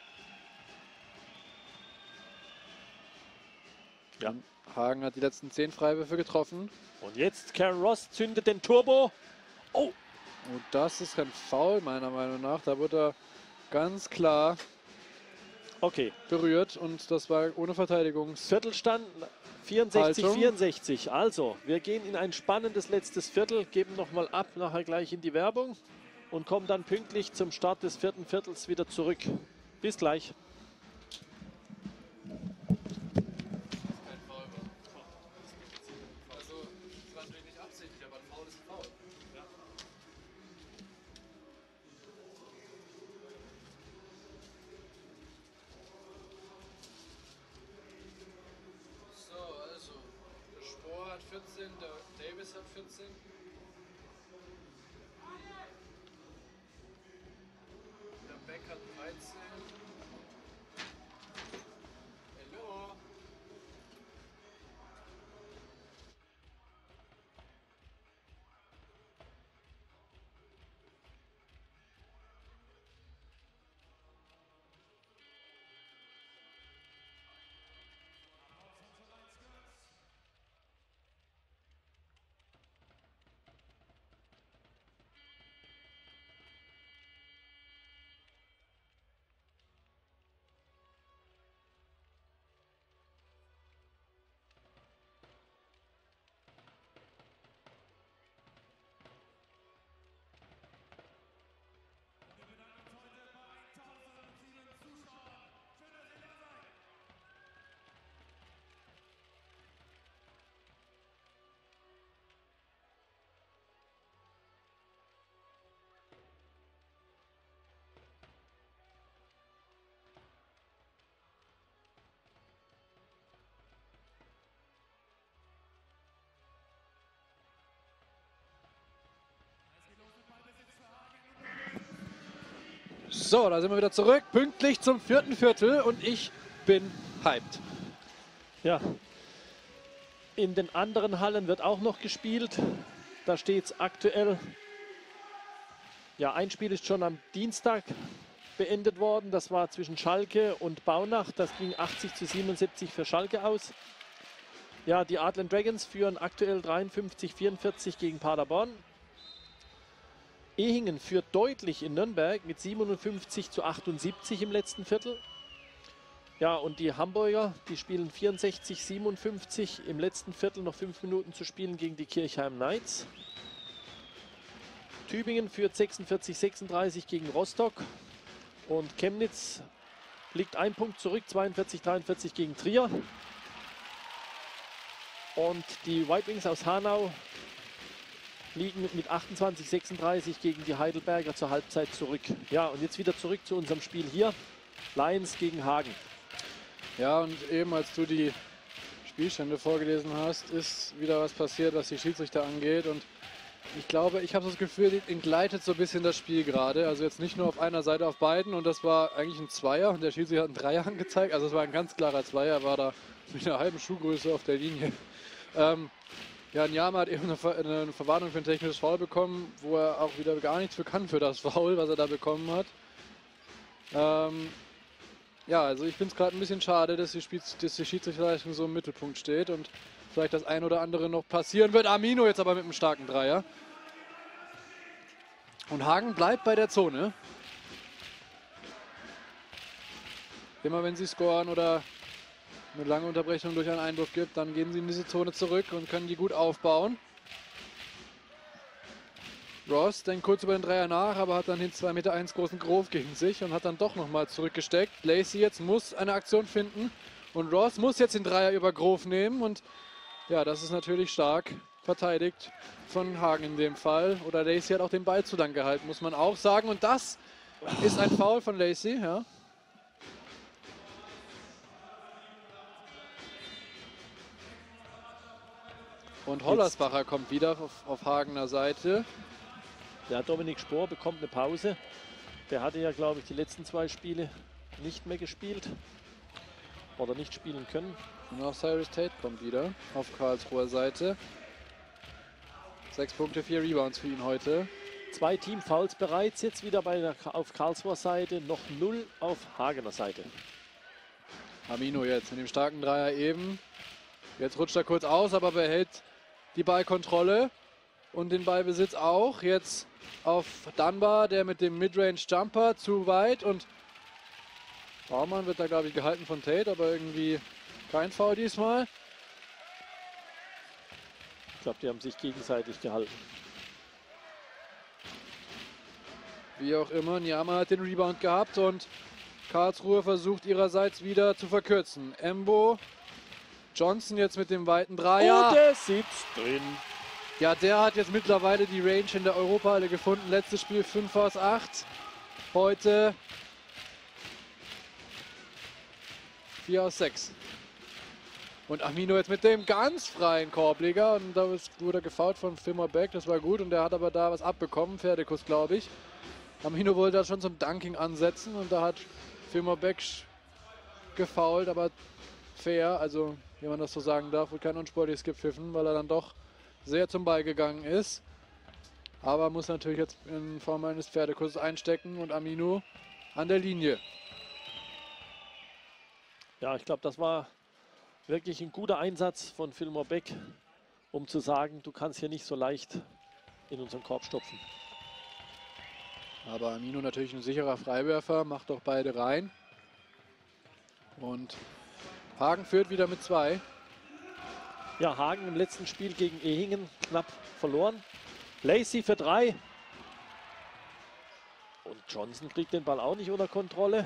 Ja. Hagen hat die letzten zehn Freiwürfe getroffen. Und jetzt Karen Ross zündet den Turbo. Oh, Und das ist ein Foul meiner Meinung nach. Da wird er ganz klar okay. berührt und das war ohne Verteidigungs. Viertelstand vierundsechzig, Haltung. vierundsechzig. Also, wir gehen in ein spannendes letztes Viertel, geben nochmal ab, nachher gleich in die Werbung und kommen dann pünktlich zum Start des vierten Viertels wieder zurück. Bis gleich. Also, das war natürlich nicht absichtlich, aber ein Foul ist ein Foul. So, also, der Spohr hat vierzehn, der Davis hat vierzehn. Der Beck hat dreizehn. Hallo. So, da sind wir wieder zurück, pünktlich zum vierten Viertel und ich bin hyped. Ja, in den anderen Hallen wird auch noch gespielt. Da steht es aktuell, ja, ein Spiel ist schon am Dienstag beendet worden. Das war zwischen Schalke und Baunach. Das ging achtzig zu siebenundsiebzig für Schalke aus. Ja, die Adler Dragons führen aktuell dreiundfünfzig vierundvierzig gegen Paderborn. Ehingen führt deutlich in Nürnberg mit siebenundfünfzig zu achtundsiebzig im letzten Viertel. Ja, und die Hamburger, die spielen vierundsechzig siebenundfünfzig. Im letzten Viertel noch fünf Minuten zu spielen gegen die Kirchheim Knights. Tübingen führt sechsundvierzig sechsunddreißig gegen Rostock. Und Chemnitz liegt ein Punkt zurück, zweiundvierzig dreiundvierzig gegen Trier. Und die White Wings aus Hanau liegen mit achtundzwanzig sechsunddreißig gegen die Heidelberger zur Halbzeit zurück. Ja, und jetzt wieder zurück zu unserem Spiel hier. Lions gegen Hagen. Ja, und eben als du die Spielstände vorgelesen hast, ist wieder was passiert, was die Schiedsrichter angeht. Und ich glaube, ich habe so das Gefühl, ihn gleitet so ein bisschen das Spiel gerade. Also jetzt nicht nur auf einer Seite, auf beiden. Und das war eigentlich ein Zweier. Und der Schiedsrichter hat einen Dreier angezeigt. Also es war ein ganz klarer Zweier. War da mit einer halben Schuhgröße auf der Linie. Ähm, ja, Nyama hat eben eine, Ver eine Verwarnung für ein technisches Foul bekommen, wo er auch wieder gar nichts für kann für das Foul, was er da bekommen hat. Ähm, ja, also ich finde es gerade ein bisschen schade, dass die, dass die Schiedsrichterleistung so im Mittelpunkt steht und vielleicht das ein oder andere noch passieren wird. Amino jetzt aber mit einem starken Dreier. Und Hagen bleibt bei der Zone. Immer wenn sie scoren oder eine lange Unterbrechung durch einen Einwurf gibt, dann gehen sie in diese Zone zurück und können die gut aufbauen. Ross denkt kurz über den Dreier nach, aber hat dann den zwei Meter eins großen Grove gegen sich und hat dann doch nochmal zurückgesteckt. Lacey jetzt muss eine Aktion finden und Ross muss jetzt den Dreier über Grove nehmen und ja, das ist natürlich stark verteidigt von Hagen in dem Fall. Oder Lacey hat auch den Ball zu lang gehalten, muss man auch sagen. Und das ist ein Foul von Lacey, ja. Und Hollersbacher Jetzt. kommt wieder auf, auf Hagener Seite. Ja, Dominik Spohr bekommt eine Pause. Der hatte ja, glaube ich, die letzten zwei Spiele nicht mehr gespielt. Oder nicht spielen können. Und auch Cyrus Tate kommt wieder auf Karlsruher Seite. Sechs Punkte, vier Rebounds für ihn heute. Zwei Teamfouls bereits, jetzt wieder bei der, auf Karlsruher Seite, noch null auf Hagener Seite. Amino jetzt mit dem starken Dreier eben. Jetzt rutscht er kurz aus, aber behält die Ballkontrolle und den Ballbesitz auch. Jetzt auf Dunbar, der mit dem Midrange-Jumper zu weit und Baumann wird da, glaube ich, gehalten von Tate, aber irgendwie kein Foul diesmal. Ich glaube, die haben sich gegenseitig gehalten. Wie auch immer, Nyama hat den Rebound gehabt und Karlsruhe versucht ihrerseits wieder zu verkürzen. Embo, Johnson jetzt mit dem weiten Dreier. Und der sitzt drin. Ja, der hat jetzt mittlerweile die Range in der Europahalle gefunden. Letztes Spiel fünf aus acht. Heute vier aus sechs. Und Amino jetzt mit dem ganz freien Korbleger. Und da wurde er gefoult von Firma Beck. Das war gut. Und der hat aber da was abbekommen. Pferdekuss, glaube ich. Amino wollte da schon zum Dunking ansetzen. Und da hat Firma Beck gefoult. Aber fair, also wenn man das so sagen darf, wird kein unsportliches gepfiffen, weil er dann doch sehr zum Ball gegangen ist. Aber muss natürlich jetzt in Form eines Pferdekusses einstecken und Amino an der Linie. Ja, ich glaube, das war wirklich ein guter Einsatz von Fillmore Beck, um zu sagen, du kannst hier nicht so leicht in unseren Korb stopfen. Aber Amino natürlich ein sicherer Freiwerfer, macht doch beide rein. Und Hagen führt wieder mit zwei. Ja, Hagen im letzten Spiel gegen Ehingen knapp verloren. Lacey für drei. Und Johnson kriegt den Ball auch nicht unter Kontrolle.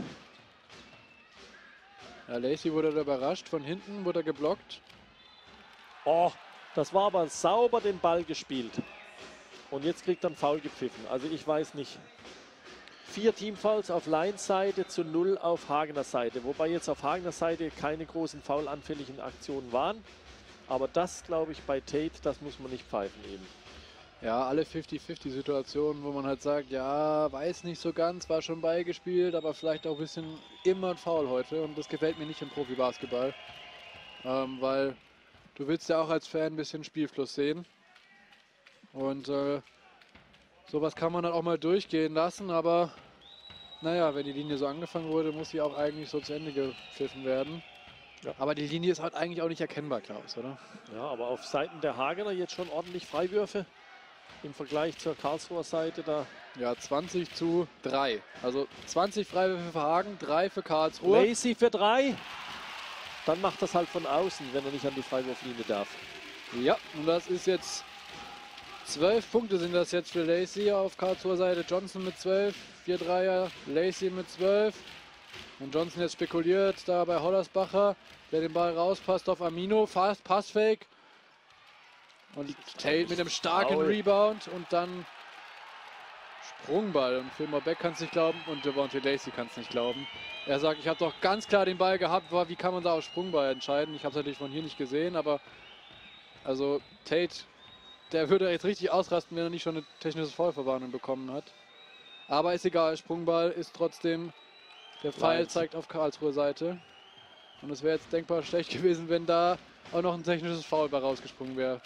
Ja, Lacey wurde überrascht. Von hinten wurde er geblockt. Oh, das war aber sauber den Ball gespielt. Und jetzt kriegt er einen Foul gepfiffen. Also ich weiß nicht. Vier Teamfouls auf Lions Seite zu null auf Hagener Seite. Wobei jetzt auf Hagener Seite keine großen foulanfälligen Aktionen waren. Aber das, glaube ich, bei Tate, das muss man nicht pfeifen eben. Ja, alle fünfzig fünfzig Situationen, wo man halt sagt, ja, weiß nicht so ganz, war schon beigespielt, aber vielleicht auch ein bisschen immer ein Foul heute. Und das gefällt mir nicht im Profibasketball. Ähm, weil du willst ja auch als Fan ein bisschen Spielfluss sehen. Und äh, sowas kann man dann auch mal durchgehen lassen, aber naja, wenn die Linie so angefangen wurde, muss sie auch eigentlich so zu Ende gepfiffen werden. Ja. Aber die Linie ist halt eigentlich auch nicht erkennbar, Klaus, oder? Ja, aber auf Seiten der Hagener jetzt schon ordentlich Freiwürfe im Vergleich zur Karlsruher Seite. Da Ja, zwanzig zu drei. Also zwanzig Freiwürfe für Hagen, drei für Karlsruhe. Lacey für drei. Dann macht das halt von außen, wenn er nicht an die Freiwurflinie darf. Ja, und das ist jetzt zwölf Punkte sind das jetzt für Lacey auf Karlsruher Seite. Johnson mit zwölf, vier Dreier, Lacey mit zwölf. Und Johnson jetzt spekuliert da bei Hollersbacher, der den Ball rauspasst auf Amino. Fast Passfake. Und Tate mit einem starken Foul. Rebound und dann Sprungball. Und Fillmore Beck kann es nicht glauben und Devontae Lacey kann es nicht glauben. Er sagt, ich habe doch ganz klar den Ball gehabt, war, wie kann man da auf Sprungball entscheiden? Ich habe es natürlich von hier nicht gesehen, aber also Tate, der würde jetzt richtig ausrasten, wenn er nicht schon eine technische Foulverwarnung bekommen hat. Aber ist egal, Sprungball ist trotzdem, der Pfeil zeigt auf Karlsruher Seite. Und es wäre jetzt denkbar schlecht gewesen, wenn da auch noch ein technisches Foul bei rausgesprungen wäre.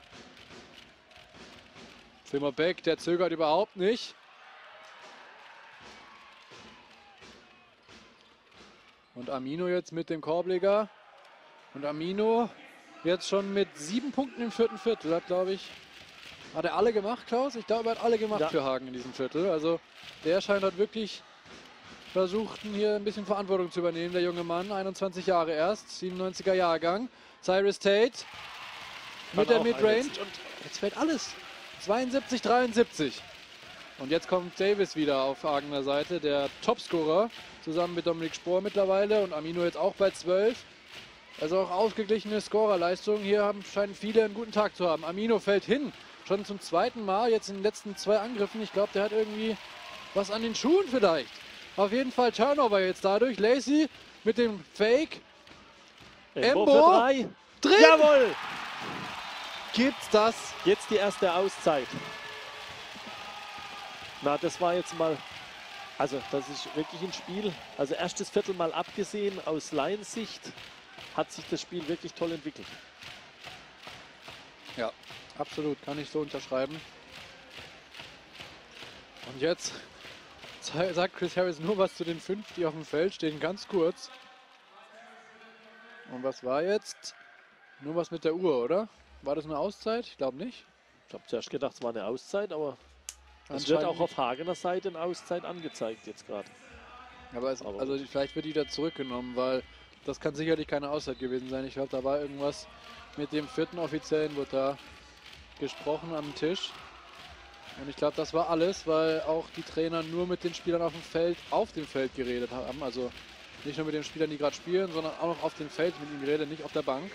Fillmore Beck, der zögert überhaupt nicht. Und Amino jetzt mit dem Korbleger. Und Amino jetzt schon mit sieben Punkten im vierten Viertel, hat glaube ich, hat er alle gemacht, Klaus? Ich glaube, er hat alle gemacht Ja. für Hagen in diesem Viertel. Also der scheint halt wirklich versucht, hier ein bisschen Verantwortung zu übernehmen, der junge Mann, einundzwanzig Jahre erst, siebenundneunziger Jahrgang. Cyrus Tate mit der auch Midrange einsetzen. und jetzt fällt alles. zweiundsiebzig, dreiundsiebzig. Und jetzt kommt Davis wieder auf Hagener Seite, der Topscorer, zusammen mit Dominik Spohr mittlerweile und Amino jetzt auch bei zwölf. Also auch ausgeglichene Scorerleistung. Hier haben, scheinen viele einen guten Tag zu haben. Amino fällt hin, schon zum zweiten Mal, jetzt in den letzten zwei Angriffen. Ich glaube, der hat irgendwie was an den Schuhen vielleicht. Auf jeden Fall Turnover jetzt dadurch. Lacey mit dem Fake. Embo Embo. für drei. Drin! Jawohl! Gibt's das? Jetzt die erste Auszeit. Na, das war jetzt mal, also das ist wirklich ein Spiel. Also erstes Viertel mal abgesehen, aus Lions Sicht hat sich das Spiel wirklich toll entwickelt. Ja, absolut, kann ich so unterschreiben. Und jetzt sagt Chris Harris nur was zu den fünf, die auf dem Feld stehen, ganz kurz. Und was war jetzt? Nur was mit der Uhr, oder? War das eine Auszeit? Ich glaube nicht. Ich habe zuerst gedacht, es war eine Auszeit, aber es wird Anscheinend auch auf Hagener Seite eine Auszeit angezeigt jetzt gerade. Aber, es, Aber also vielleicht wird die wieder zurückgenommen, weil das kann sicherlich keine Auszeit gewesen sein. Ich glaube, da war irgendwas mit dem vierten Offiziellen, wurde da gesprochen am Tisch. Und ich glaube, das war alles, weil auch die Trainer nur mit den Spielern auf dem Feld, auf dem Feld geredet haben. Also nicht nur mit den Spielern, die gerade spielen, sondern auch noch auf dem Feld mit ihnen geredet, nicht auf der Bank.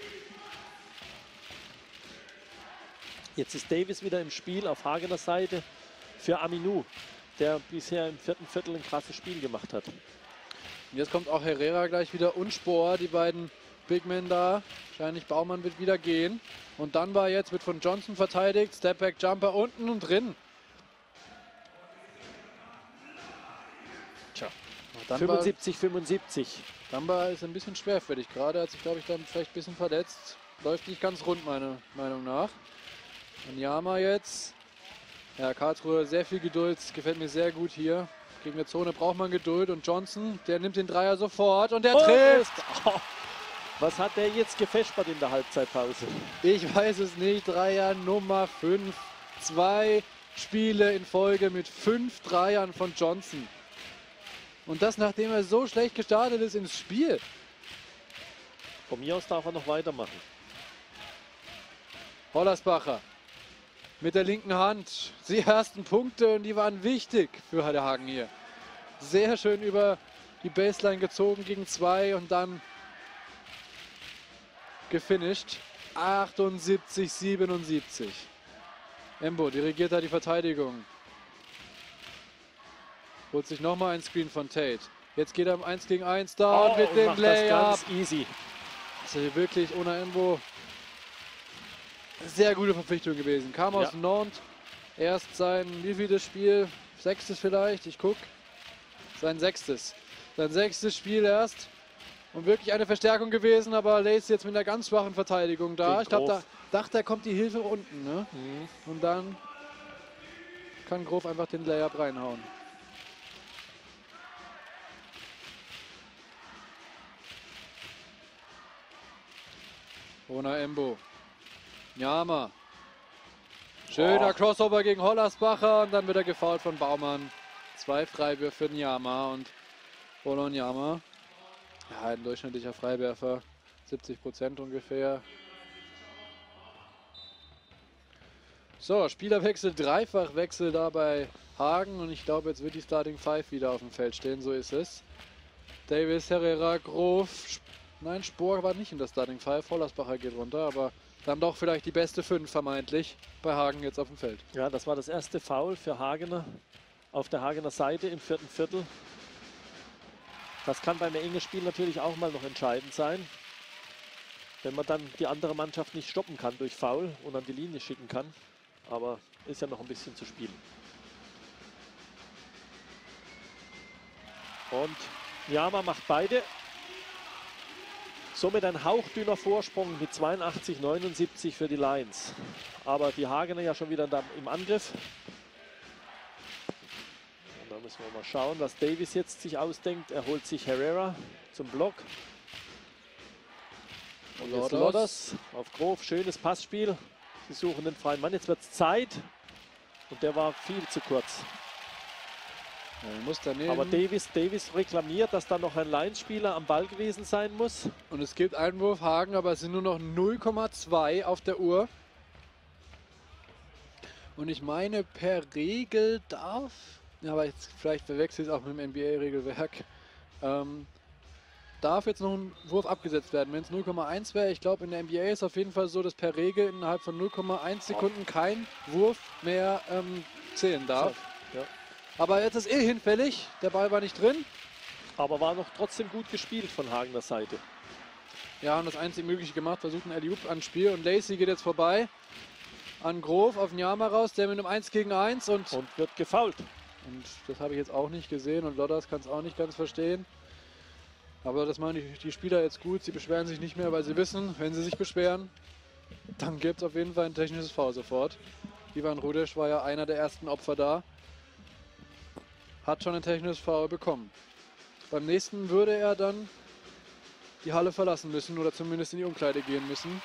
Jetzt ist Davis wieder im Spiel auf Hagener Seite für Aminu, der bisher im vierten Viertel ein krasses Spiel gemacht hat. Und jetzt kommt auch Herrera gleich wieder und Spohr, die beiden Big Men da. Wahrscheinlich Baumann wird wieder gehen. Und dann war jetzt, wird von Johnson verteidigt. Stepback Jumper unten und drin. Tja. Dann fünfundsiebzig, fünfundsiebzig. Damba ist ein bisschen schwerfällig gerade. Hat sich, glaube ich, dann vielleicht ein bisschen verletzt. Läuft nicht ganz rund, meiner Meinung nach. Nyama jetzt. Ja, Karlsruhe, sehr viel Geduld. Gefällt mir sehr gut hier. Gegen eine Zone braucht man Geduld. Und Johnson, der nimmt den Dreier sofort. Und der Oh, trifft. Oh, was hat der jetzt gefespert in der Halbzeitpause? Ich weiß es nicht. Dreier Nummer fünf. Zwei Spiele in Folge mit fünf Dreiern von Johnson. Und das, nachdem er so schlecht gestartet ist ins Spiel. Von mir aus darf er noch weitermachen. Hollersbacher mit der linken Hand. Die ersten Punkte und die waren wichtig für Hagen hier. Sehr schön über die Baseline gezogen gegen zwei und dann gefinisht. achtundsiebzig, siebenundsiebzig. Embo dirigiert da die Verteidigung. Holt sich nochmal ein Screen von Tate. Jetzt geht er im eins gegen eins da Oh, und mit und dem macht das Layup. ganz easy. Also wirklich ohne Embo sehr gute Verpflichtung gewesen. Kam aus Ja. Nantes, erst sein, wie vieles Spiel? Sechstes vielleicht, ich guck. Sein sechstes. Sein sechstes Spiel erst. Und wirklich eine Verstärkung gewesen, aber Lacey jetzt mit einer ganz schwachen Verteidigung da. Gegen Ich glaube, da Grof. dachte er, kommt die Hilfe unten. Ne? Mhm. Und dann kann Grof einfach den Layup reinhauen. Ona Embo. Nyama. Schöner Oh. Crossover gegen Hollersbacher und dann wird er gefoult von Baumann. Zwei Freiwürfe für Nyama und Ona Nyama. Ja, ein durchschnittlicher Freiwerfer. siebzig Prozent ungefähr. So, Spielerwechsel, Dreifachwechsel da bei Hagen und ich glaube, jetzt wird die Starting Five wieder auf dem Feld stehen, so ist es. Davis, Herrera, Grof, Sp nein, Spohr war nicht in der Starting Five, Hollersbacher geht runter, aber dann doch vielleicht die beste fünf vermeintlich bei Hagen jetzt auf dem Feld. Ja, das war das erste Foul für Hagener auf der Hagener Seite im vierten Viertel. Das kann beim engen Spiel natürlich auch mal noch entscheidend sein, wenn man dann die andere Mannschaft nicht stoppen kann durch Foul und an die Linie schicken kann. Aber ist ja noch ein bisschen zu spielen. Und Nyama macht beide. Somit ein hauchdünner Vorsprung mit zweiundachtzig neunundsiebzig für die Lions. Aber die Hagener ja schon wieder da im Angriff. Und da müssen wir mal schauen, was Davis jetzt sich ausdenkt. Er holt sich Herrera zum Block. Und jetzt Lodders auf Grof. Schönes Passspiel. Sie suchen den freien Mann. Jetzt wird es Zeit. Und der war viel zu kurz. Ja, er muss daneben. Aber Davis, Davis reklamiert, dass da noch ein Lions-Spieler am Ball gewesen sein muss. Und es gibt Einwurf Hagen, aber es sind nur noch null Komma zwei auf der Uhr. Und ich meine, per Regel darf, ja, aber jetzt vielleicht verwechselt es auch mit dem N B A-Regelwerk, ähm, darf jetzt noch ein Wurf abgesetzt werden. Wenn es null Komma eins wäre, ich glaube in der N B A ist auf jeden Fall so, dass per Regel innerhalb von null Komma eins Sekunden kein Wurf mehr ähm, zählen darf. Ja. Aber jetzt ist eh hinfällig, der Ball war nicht drin. Aber war noch trotzdem gut gespielt von Hagener Seite. Ja, und das einzig Mögliche gemacht, versucht ein Alley-Oop ans Spiel. Und Lacey geht jetzt vorbei an Grof auf Nyama raus, der mit einem eins gegen eins und, Und wird gefoult. und das habe ich jetzt auch nicht gesehen und Lodders kann es auch nicht ganz verstehen. Aber das machen die, die Spieler jetzt gut, sie beschweren sich nicht mehr, weil sie wissen, wenn sie sich beschweren, dann gibt es auf jeden Fall ein technisches Foul sofort. Ivan Rudesch war ja einer der ersten Opfer da. Hat schon ein technisches Foul bekommen. Beim nächsten würde er dann die Halle verlassen müssen oder zumindest in die Umkleide gehen müssen.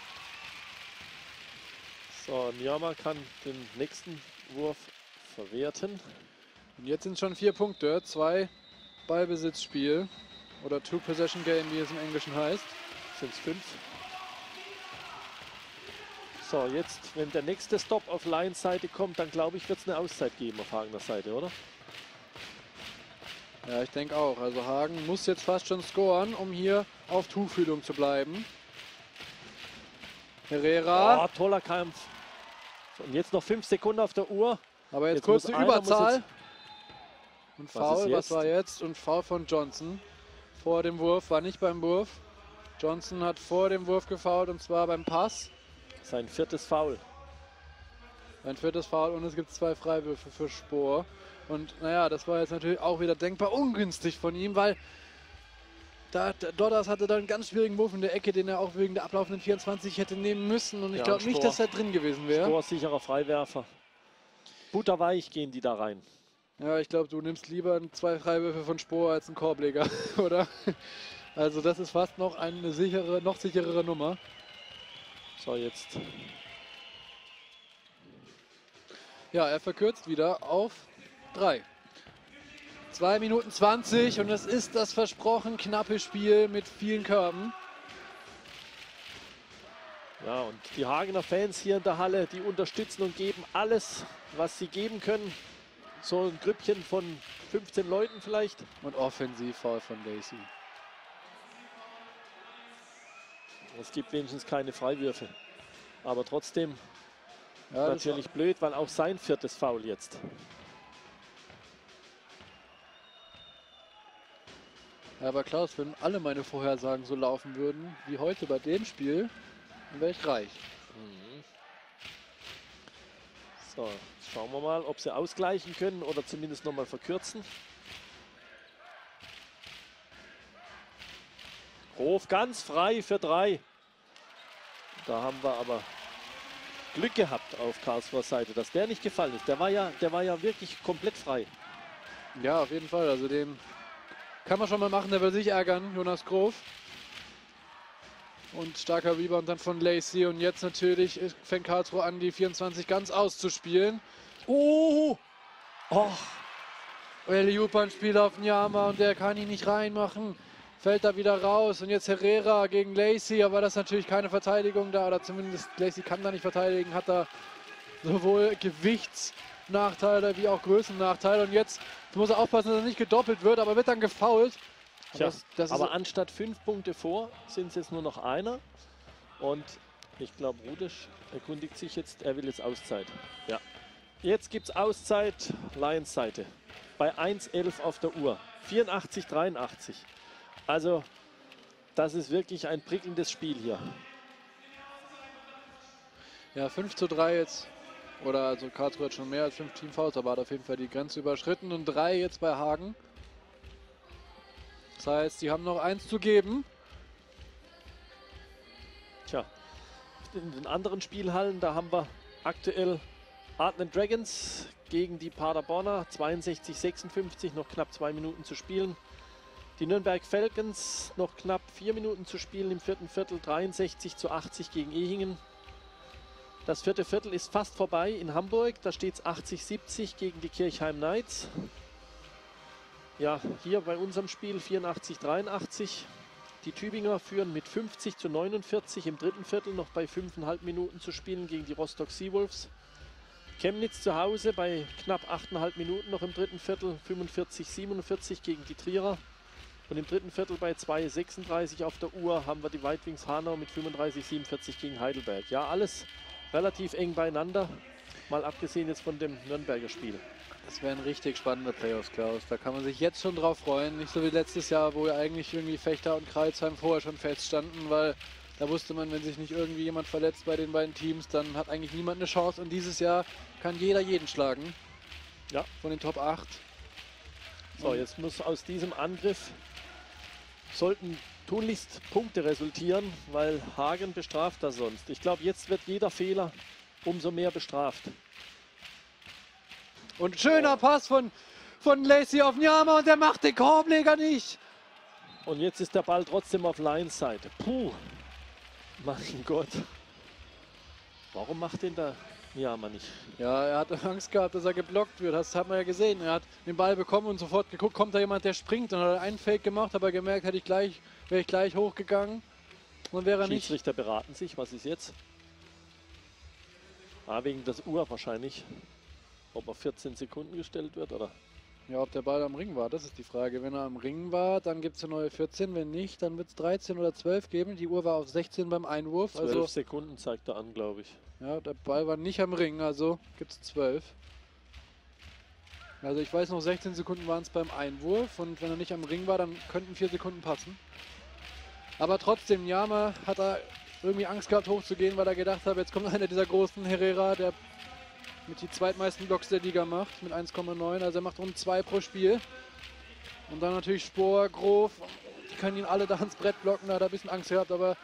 So, Nyama kann den nächsten Wurf verwerten. Und jetzt sind es schon vier Punkte, zwei Ballbesitzspiel oder Two-Possession-Game, wie es im Englischen heißt. Sind es fünf. So, jetzt, wenn der nächste Stop auf Lions Seite kommt, dann glaube ich, wird es eine Auszeit geben auf Hagener Seite, oder? Ja, ich denke auch. Also Hagen muss jetzt fast schon scoren, um hier auf Tuchfühlung zu bleiben. Herrera. Oh, toller Kampf. Und jetzt noch fünf Sekunden auf der Uhr. Aber jetzt, Jetzt kurz muss zur einer, muss Überzahl. jetzt- Und Was Foul, ist was jetzt? war jetzt? Und Foul von Johnson. Vor dem Wurf, war nicht beim Wurf. Johnson hat vor dem Wurf gefoult und zwar beim Pass. Sein viertes Foul. Ein viertes Foul und es gibt zwei Freiwürfe für Spohr. Und naja, das war jetzt natürlich auch wieder denkbar ungünstig von ihm, weil da, der Dodders hatte da einen ganz schwierigen Wurf in der Ecke, den er auch wegen der ablaufenden vierundzwanzig hätte nehmen müssen. Und ich Ja, glaube nicht, Spohr. dass er drin gewesen wäre. Torsicherer Freiwerfer. Butterweich gehen die da rein. Ja, ich glaube, du nimmst lieber zwei Freiwürfe von Spohr als einen Korbleger, oder? Also das ist fast noch eine sichere, noch sicherere Nummer. So, jetzt. Ja, er verkürzt wieder auf drei. zwei Minuten zwanzig und es ist das versprochen knappe Spiel mit vielen Körben. Ja, und die Hagener Fans hier in der Halle, die unterstützen und geben alles, was sie geben können. So ein Grüppchen von fünfzehn Leuten vielleicht. Und Offensivfoul von Lacey. Es gibt wenigstens keine Freiwürfe. Aber trotzdem Ja, das natürlich blöd, weil auch sein viertes Foul jetzt. Ja, aber Klaus, wenn alle meine Vorhersagen so laufen würden wie heute bei dem Spiel, dann wäre ich reich. So, schauen wir mal, ob sie ausgleichen können oder zumindest noch mal verkürzen. Grof ganz frei für drei. Da haben wir aber Glück gehabt auf Karlsruher Seite, dass der nicht gefallen ist. Der war ja, der war ja wirklich komplett frei. Ja, auf jeden Fall. Also den kann man schon mal machen, der will sich ärgern, Jonas Grof. Und starker Rebound dann von Lacey. Und jetzt natürlich fängt Karlsruhe an, die vierundzwanzig ganz auszuspielen. Oh! Oh! Alley-oop-Spieler auf Nyama und der kann ihn nicht reinmachen. Fällt da wieder raus. Und jetzt Herrera gegen Lacey. Aber das ist natürlich keine Verteidigung da. Oder zumindest Lacey kann da nicht verteidigen. Hat da sowohl Gewichtsnachteile wie auch Größennachteile. Und jetzt muss er aufpassen, dass er nicht gedoppelt wird. Aber wird dann gefoult. Tja, das, das aber ist anstatt fünf Punkte vor sind es jetzt nur noch einer. Und ich glaube, Rudisch erkundigt sich jetzt, er will jetzt Auszeit. Ja. Jetzt gibt es Auszeit, Lions Seite. Bei eins elf auf der Uhr. vierundachtzig dreiundachtzig. Also, das ist wirklich ein prickelndes Spiel hier. Ja, fünf zu drei jetzt. Oder also Karlsruhe hat schon mehr als fünf Teamfouls, aber hat auf jeden Fall die Grenze überschritten. Und drei jetzt bei Hagen. Das heißt, die haben noch eins zu geben. Tja, in den anderen Spielhallen, da haben wir aktuell Artland Dragons gegen die Paderborner. zweiundsechzig sechsundfünfzig, noch knapp zwei Minuten zu spielen. Die Nürnberg Falcons, noch knapp vier Minuten zu spielen im vierten Viertel. dreiundsechzig zu achtzig gegen Ehingen. Das vierte Viertel ist fast vorbei in Hamburg. Da steht es achtzig siebzig gegen die Kirchheim Knights. Ja, hier bei unserem Spiel vierundachtzig dreiundachtzig. Die Tübinger führen mit fünfzig zu neunundvierzig im dritten Viertel, noch bei fünfeinhalb Minuten zu spielen gegen die Rostock Seawolves. Chemnitz zu Hause bei knapp achteinhalb Minuten noch im dritten Viertel, fünfundvierzig siebenundvierzig gegen die Trierer. Und im dritten Viertel bei zwei sechsunddreißig auf der Uhr haben wir die White Wings Hanau mit fünfunddreißig siebenundvierzig gegen Heidelberg. Ja, alles relativ eng beieinander, mal abgesehen jetzt von dem Nürnberger Spiel. Das wären richtig spannende Playoffs, Klaus. Da kann man sich jetzt schon drauf freuen. Nicht so wie letztes Jahr, wo ja eigentlich irgendwie Fechter und Kreuzheim vorher schon feststanden, weil da wusste man, wenn sich nicht irgendwie jemand verletzt bei den beiden Teams, dann hat eigentlich niemand eine Chance. Und dieses Jahr kann jeder jeden schlagen. Ja. Von den Top acht. So, jetzt muss aus diesem Angriff sollten tunlichst Punkte resultieren, weil Hagen bestraft das sonst. Ich glaube, jetzt wird jeder Fehler umso mehr bestraft. Und schöner Pass von, von Lacey auf Nyama und der macht den Korbleger nicht. Und jetzt ist der Ball trotzdem auf Lions Seite. Puh, mein Gott. Warum macht den da Nyama nicht? Ja, er hat Angst gehabt, dass er geblockt wird. Das hat man ja gesehen. Er hat den Ball bekommen und sofort geguckt, kommt da jemand, der springt. Und hat einen Fake gemacht, aber gemerkt, hätte ich gleich, wäre ich gleich hochgegangen. Und wäre er nicht. Schiedsrichter beraten sich. Was ist jetzt? Ah, wegen der Uhr wahrscheinlich. Ob er vierzehn Sekunden gestellt wird, oder? Ja, ob der Ball am Ring war, das ist die Frage. Wenn er am Ring war, dann gibt es eine neue vierzehn. Wenn nicht, dann wird es dreizehn oder zwölf geben. Die Uhr war auf sechzehn beim Einwurf. zwölf also, Sekunden zeigt er an, glaube ich. Ja, der Ball war nicht am Ring, also gibt es zwölf. Also ich weiß noch, sechzehn Sekunden waren es beim Einwurf. Und wenn er nicht am Ring war, dann könnten vier Sekunden passen. Aber trotzdem, Nyama hat er irgendwie Angst gehabt, hochzugehen, weil er gedacht hat, jetzt kommt einer dieser großen Herrera, der mit die zweitmeisten Blocks der Liga macht, mit eins Komma neun. Also er macht rund zwei pro Spiel. Und dann natürlich Spohr, Grof. Die können ihn alle da ans Brett blocken. Da hat er ein bisschen Angst gehabt, aber...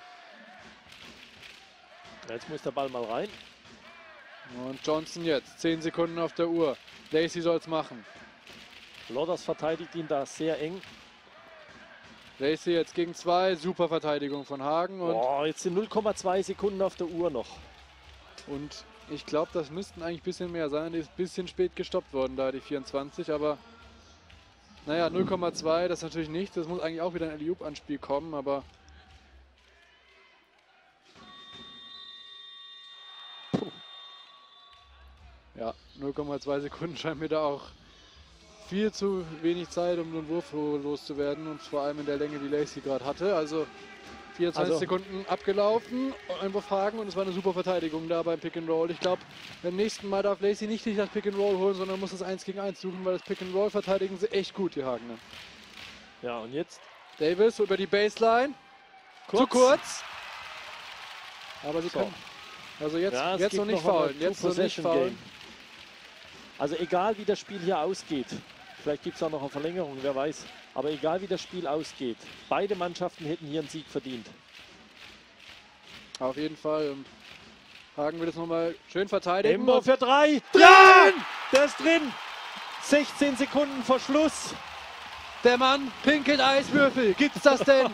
Jetzt muss der Ball mal rein. Und Johnson jetzt. zehn Sekunden auf der Uhr. Lacey soll es machen. Lodders verteidigt ihn da sehr eng. Lacey jetzt gegen zwei. Super Verteidigung von Hagen. Und, oh, jetzt sind null Komma zwei Sekunden auf der Uhr noch. und ich glaube, das müssten eigentlich ein bisschen mehr sein. Die ist ein bisschen spät gestoppt worden, da die vierundzwanzig. Aber naja, null Komma zwei, das ist natürlich nichts. Das muss eigentlich auch wieder ein Alley-oop-Anspiel kommen, aber... Puh. Ja, null Komma zwei Sekunden scheint mir da auch viel zu wenig Zeit, um so einen Wurf loszuwerden. Und vor allem in der Länge, die Lacey gerade hatte. Also vierundzwanzig Also, Sekunden abgelaufen, Einwurf Hagen und es war eine super Verteidigung da beim Pick and Roll. Ich glaube, beim nächsten Mal darf Lacey nicht das Pick and Roll holen, sondern muss das eins gegen eins suchen, weil das Pick and Roll verteidigen sie echt gut, die Hagener. Ja, und jetzt? Davis über die Baseline. Kurz. Zu kurz. Aber sie So. können. Also jetzt, Ja, es jetzt gibt noch nicht noch einmal faulen. Jetzt noch nicht Two-Possession faulen. Game. Also egal wie das Spiel hier ausgeht, vielleicht gibt es auch noch eine Verlängerung, wer weiß. Aber egal wie das Spiel ausgeht, beide Mannschaften hätten hier einen Sieg verdient. Auf jeden Fall. Und Hagen will es nochmal schön verteidigen. Embo für drei. Drin! Ja! Der ist drin. sechzehn Sekunden vor Schluss. Der Mann pinkelt Eiswürfel. Gibt's das denn?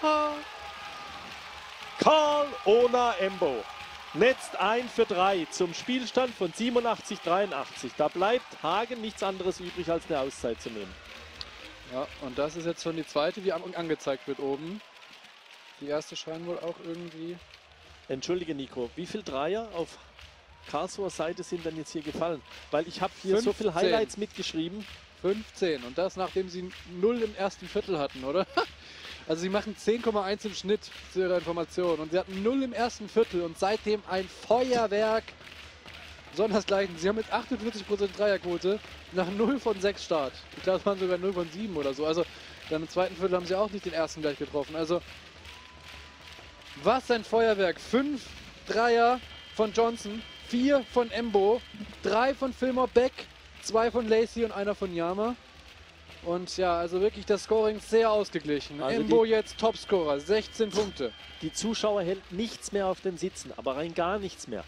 Karl Ona Embo netzt ein für drei zum Spielstand von siebenundachtzig dreiundachtzig. Da bleibt Hagen nichts anderes übrig, als eine Auszeit zu nehmen. Ja, und das ist jetzt schon die zweite, die an angezeigt wird oben. Die erste scheint wohl auch irgendwie... Entschuldige Nico, wie viele Dreier auf Karlsruher Seite sind denn jetzt hier gefallen? Weil ich habe hier so viele fünfzehn. Highlights mitgeschrieben. fünfzehn und das nachdem sie null im ersten Viertel hatten, oder? Also sie machen zehn Komma eins im Schnitt zu ihrer Information und sie hatten null im ersten Viertel und seitdem ein Feuerwerk. Sondersgleichen, sie haben mit achtundvierzig Prozent Dreierquote nach null von sechs Start. Ich glaube, es waren sogar null von sieben oder so. Also dann im zweiten Viertel haben sie auch nicht den ersten gleich getroffen. Also was ein Feuerwerk. Fünf Dreier von Johnson, vier von Embo, drei von Fillmore Beck, zwei von Lacey und einer von Yama. Und ja, also wirklich das Scoring sehr ausgeglichen. Also Embo jetzt Topscorer, sechzehn Punkte. Die Zuschauer hält nichts mehr auf den Sitzen, aber rein gar nichts mehr.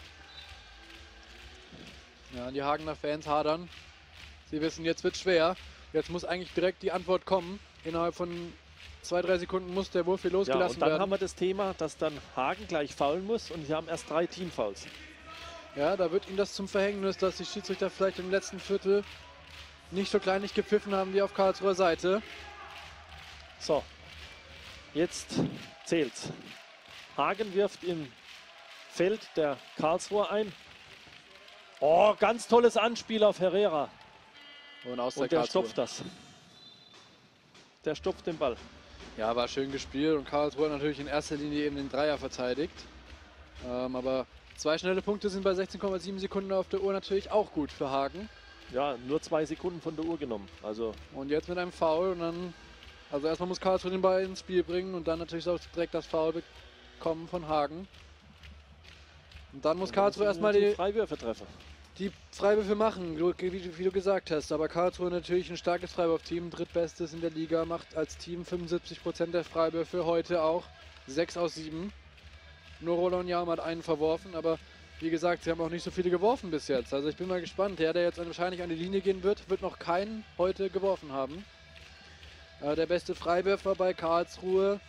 Ja, die Hagener Fans hadern. Sie wissen, jetzt wird schwer. Jetzt muss eigentlich direkt die Antwort kommen. Innerhalb von zwei, drei Sekunden muss der Wurf hier Ja, losgelassen und dann werden. haben wir das Thema, dass dann Hagen gleich faulen muss und sie haben erst drei Teamfouls. Ja, da wird ihm das zum Verhängnis, dass die Schiedsrichter vielleicht im letzten Viertel nicht so kleinlich gepfiffen haben wie auf Karlsruher Seite. So, jetzt zählt's. Hagen wirft im Feld der Karlsruher ein. Oh, ganz tolles Anspiel auf Herrera. Und aus der Und der Karlsruhe. stopft das. Der stopft den Ball. Ja, war schön gespielt und Karlsruhe hat natürlich in erster Linie eben den Dreier verteidigt. Ähm, aber zwei schnelle Punkte sind bei sechzehn Komma sieben Sekunden auf der Uhr natürlich auch gut für Hagen. Ja, nur zwei Sekunden von der Uhr genommen. Also Und jetzt mit einem Foul und dann, also erstmal muss Karlsruhe den Ball ins Spiel bringen und dann natürlich auch direkt das Foul bekommen von Hagen. Und dann muss Karlsruhe erstmal die, Freiwürfe treffen. die Freiwürfe machen, wie, wie, wie du gesagt hast. Aber Karlsruhe natürlich ein starkes Freiwurfteam, drittbestes in der Liga, macht als Team fünfundsiebzig Prozent der Freiwürfe, heute auch sechs aus sieben. Nur Roland Jam hat einen verworfen, aber wie gesagt, sie haben auch nicht so viele geworfen bis jetzt. Also ich bin mal gespannt. Der, der jetzt wahrscheinlich an die Linie gehen wird, wird noch keinen heute geworfen haben. Äh, der beste Freiwürfer bei Karlsruhe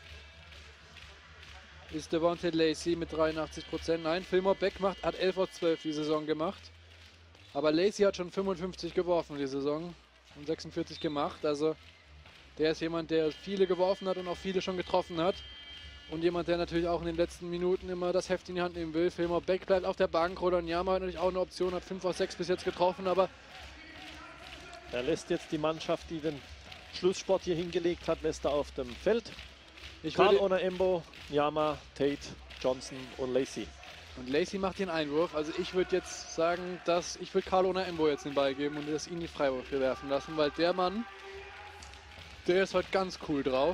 ist Devontae Lacey mit dreiundachtzig Prozent. Nein, Fillmore Beck macht, hat elf aus zwölf die Saison gemacht. Aber Lacey hat schon fünfundfünfzig geworfen die Saison und sechsundvierzig gemacht. Also der ist jemand, der viele geworfen hat und auch viele schon getroffen hat. Und jemand, der natürlich auch in den letzten Minuten immer das Heft in die Hand nehmen will. Fillmore Beck bleibt auf der Bank. Roland Jama hat natürlich auch eine Option, hat fünf aus sechs bis jetzt getroffen, aber Er lässt jetzt die Mannschaft, die den Schlusssport hier hingelegt hat, lässt er auf dem Feld. ich Karl würde, Ona Embo, Yama, Tate, Johnson und Lacey. und Lacey macht den Einwurf. Also ich würde jetzt sagen, dass ich würde Karl Ona Embo jetzt den Ball geben und das ihn die Freiwürfe werfen lassen, weil der Mann, der ist heute ganz cool drauf.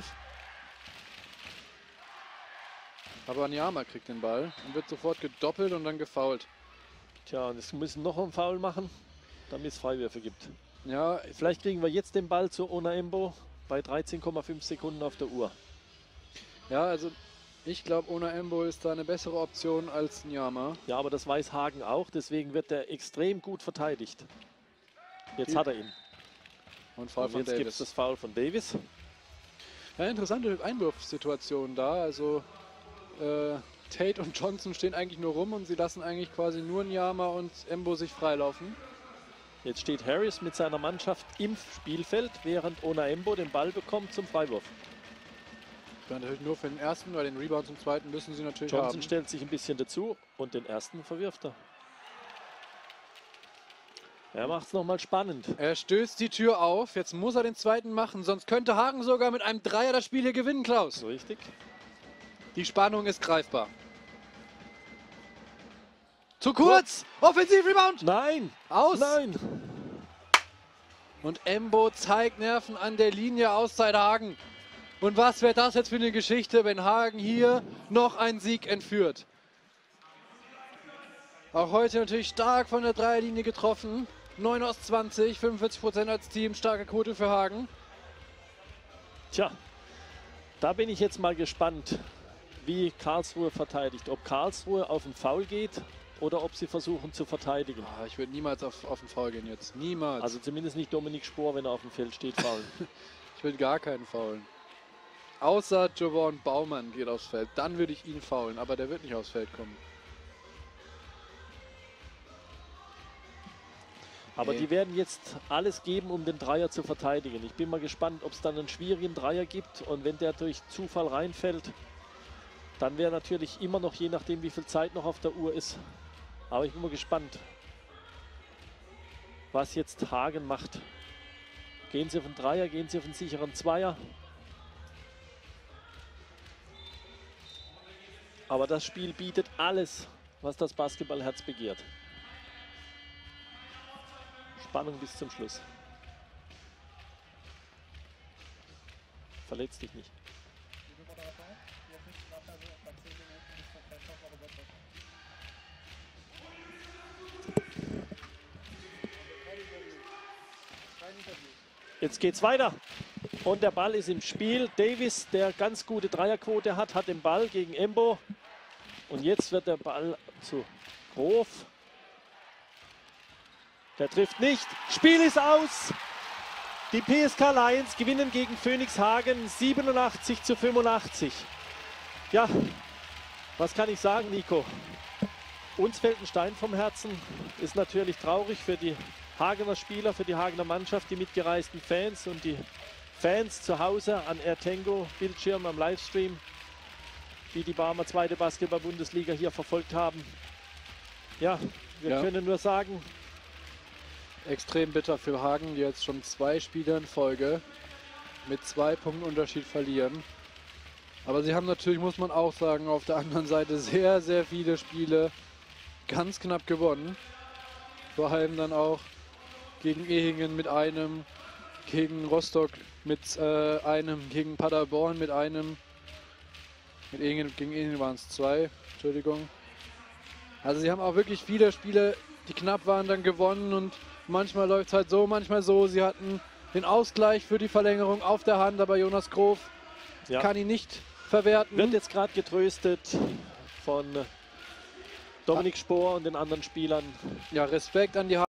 Aber Nyama kriegt den Ball und wird sofort gedoppelt und dann gefoult. Tja, und es müssen noch einen Foul machen, damit es Freiwürfe gibt. Ja, Vielleicht kriegen wir jetzt den Ball zu Ona Embo bei dreizehn Komma fünf Sekunden auf der Uhr. ja, also ich glaube, Ona Embo ist da eine bessere Option als Nyama. Ja, aber das weiß Hagen auch, deswegen wird er extrem gut verteidigt. Jetzt Die- hat er ihn. Und Foul Und von jetzt gibt es Davis. das Foul von Davis. Ja, interessante Einwurfsituation da. Also äh, Tate und Johnson stehen eigentlich nur rum und sie lassen eigentlich quasi nur Nyama und Embo sich freilaufen. Jetzt steht Harris mit seiner Mannschaft im Spielfeld, während Ona Embo den Ball bekommt zum Freiwurf. Dann natürlich nur für den ersten, weil den Rebound zum zweiten müssen sie natürlich Johnson haben. stellt sich ein bisschen dazu und den ersten verwirft er. Er macht es nochmal spannend. Er stößt die Tür auf, jetzt muss er den zweiten machen, sonst könnte Hagen sogar mit einem Dreier das Spiel hier gewinnen, Klaus. So richtig. Die Spannung ist greifbar. Zu kurz! Offensiv-Rebound! Nein! Aus! Nein! Und Embo zeigt Nerven an der Linie, Auszeit Hagen. Und was wäre das jetzt für eine Geschichte, wenn Hagen hier noch einen Sieg entführt? Auch heute natürlich stark von der Dreierlinie getroffen. neun aus zwanzig, fünfundvierzig Prozent als Team, starke Quote für Hagen. Tja, da bin ich jetzt mal gespannt, wie Karlsruhe verteidigt. Ob Karlsruhe auf den Foul geht oder ob sie versuchen zu verteidigen. Ah, ich würde niemals auf, auf den Foul gehen jetzt. Niemals. Also zumindest nicht Dominik Spohr, wenn er auf dem Feld steht, faulen. Ich würde gar keinen faulen. Außer Javon Baumann geht aufs Feld. Dann würde ich ihn faulen, aber der wird nicht aufs Feld kommen. Aber Nee. die werden jetzt alles geben, um den Dreier zu verteidigen. Ich bin mal gespannt, ob es dann einen schwierigen Dreier gibt. Und wenn der durch Zufall reinfällt, dann wäre natürlich immer noch, je nachdem wie viel Zeit noch auf der Uhr ist. Aber ich bin mal gespannt, was jetzt Hagen macht. Gehen sie auf den Dreier, gehen sie auf den sicheren Zweier. Aber das Spiel bietet alles, was das Basketballherz begehrt. Spannung bis zum Schluss. Verletz dich nicht. Jetzt geht's weiter. Und der Ball ist im Spiel. Davis, der ganz gute Dreierquote hat, hat den Ball gegen Embo. Und jetzt wird der Ball zu Grof. Der trifft nicht. Spiel ist aus. Die P S K Lions gewinnen gegen Phoenix Hagen siebenundachtzig zu fünfundachtzig. Ja, was kann ich sagen, Nico? Uns fällt ein Stein vom Herzen. Ist natürlich traurig für die Hagener Spieler, für die Hagener Mannschaft, die mitgereisten Fans und die Fans zu Hause an Ertengo Bildschirm am Livestream, die die Barmer zweite Basketball-Bundesliga hier verfolgt haben. Ja, wir Ja. können nur sagen, Extrem bitter für Hagen, die jetzt schon zwei Spiele in Folge mit zwei Punkten Unterschied verlieren. Aber sie haben natürlich, muss man auch sagen, auf der anderen Seite sehr, sehr viele Spiele ganz knapp gewonnen. Vor allem dann auch gegen Ehingen mit einem, gegen Rostock mit äh, einem, gegen Paderborn mit einem. Mit Ehingen, gegen Ehingen waren es zwei, Entschuldigung. Also sie haben auch wirklich viele Spiele, die knapp waren, dann gewonnen und manchmal läuft es halt so, manchmal so. Sie hatten den Ausgleich für die Verlängerung auf der Hand, aber Jonas Grof ja, kann ihn nicht verwerten. wird jetzt gerade getröstet von Dominik Spohr und den anderen Spielern. Ja, Respekt an die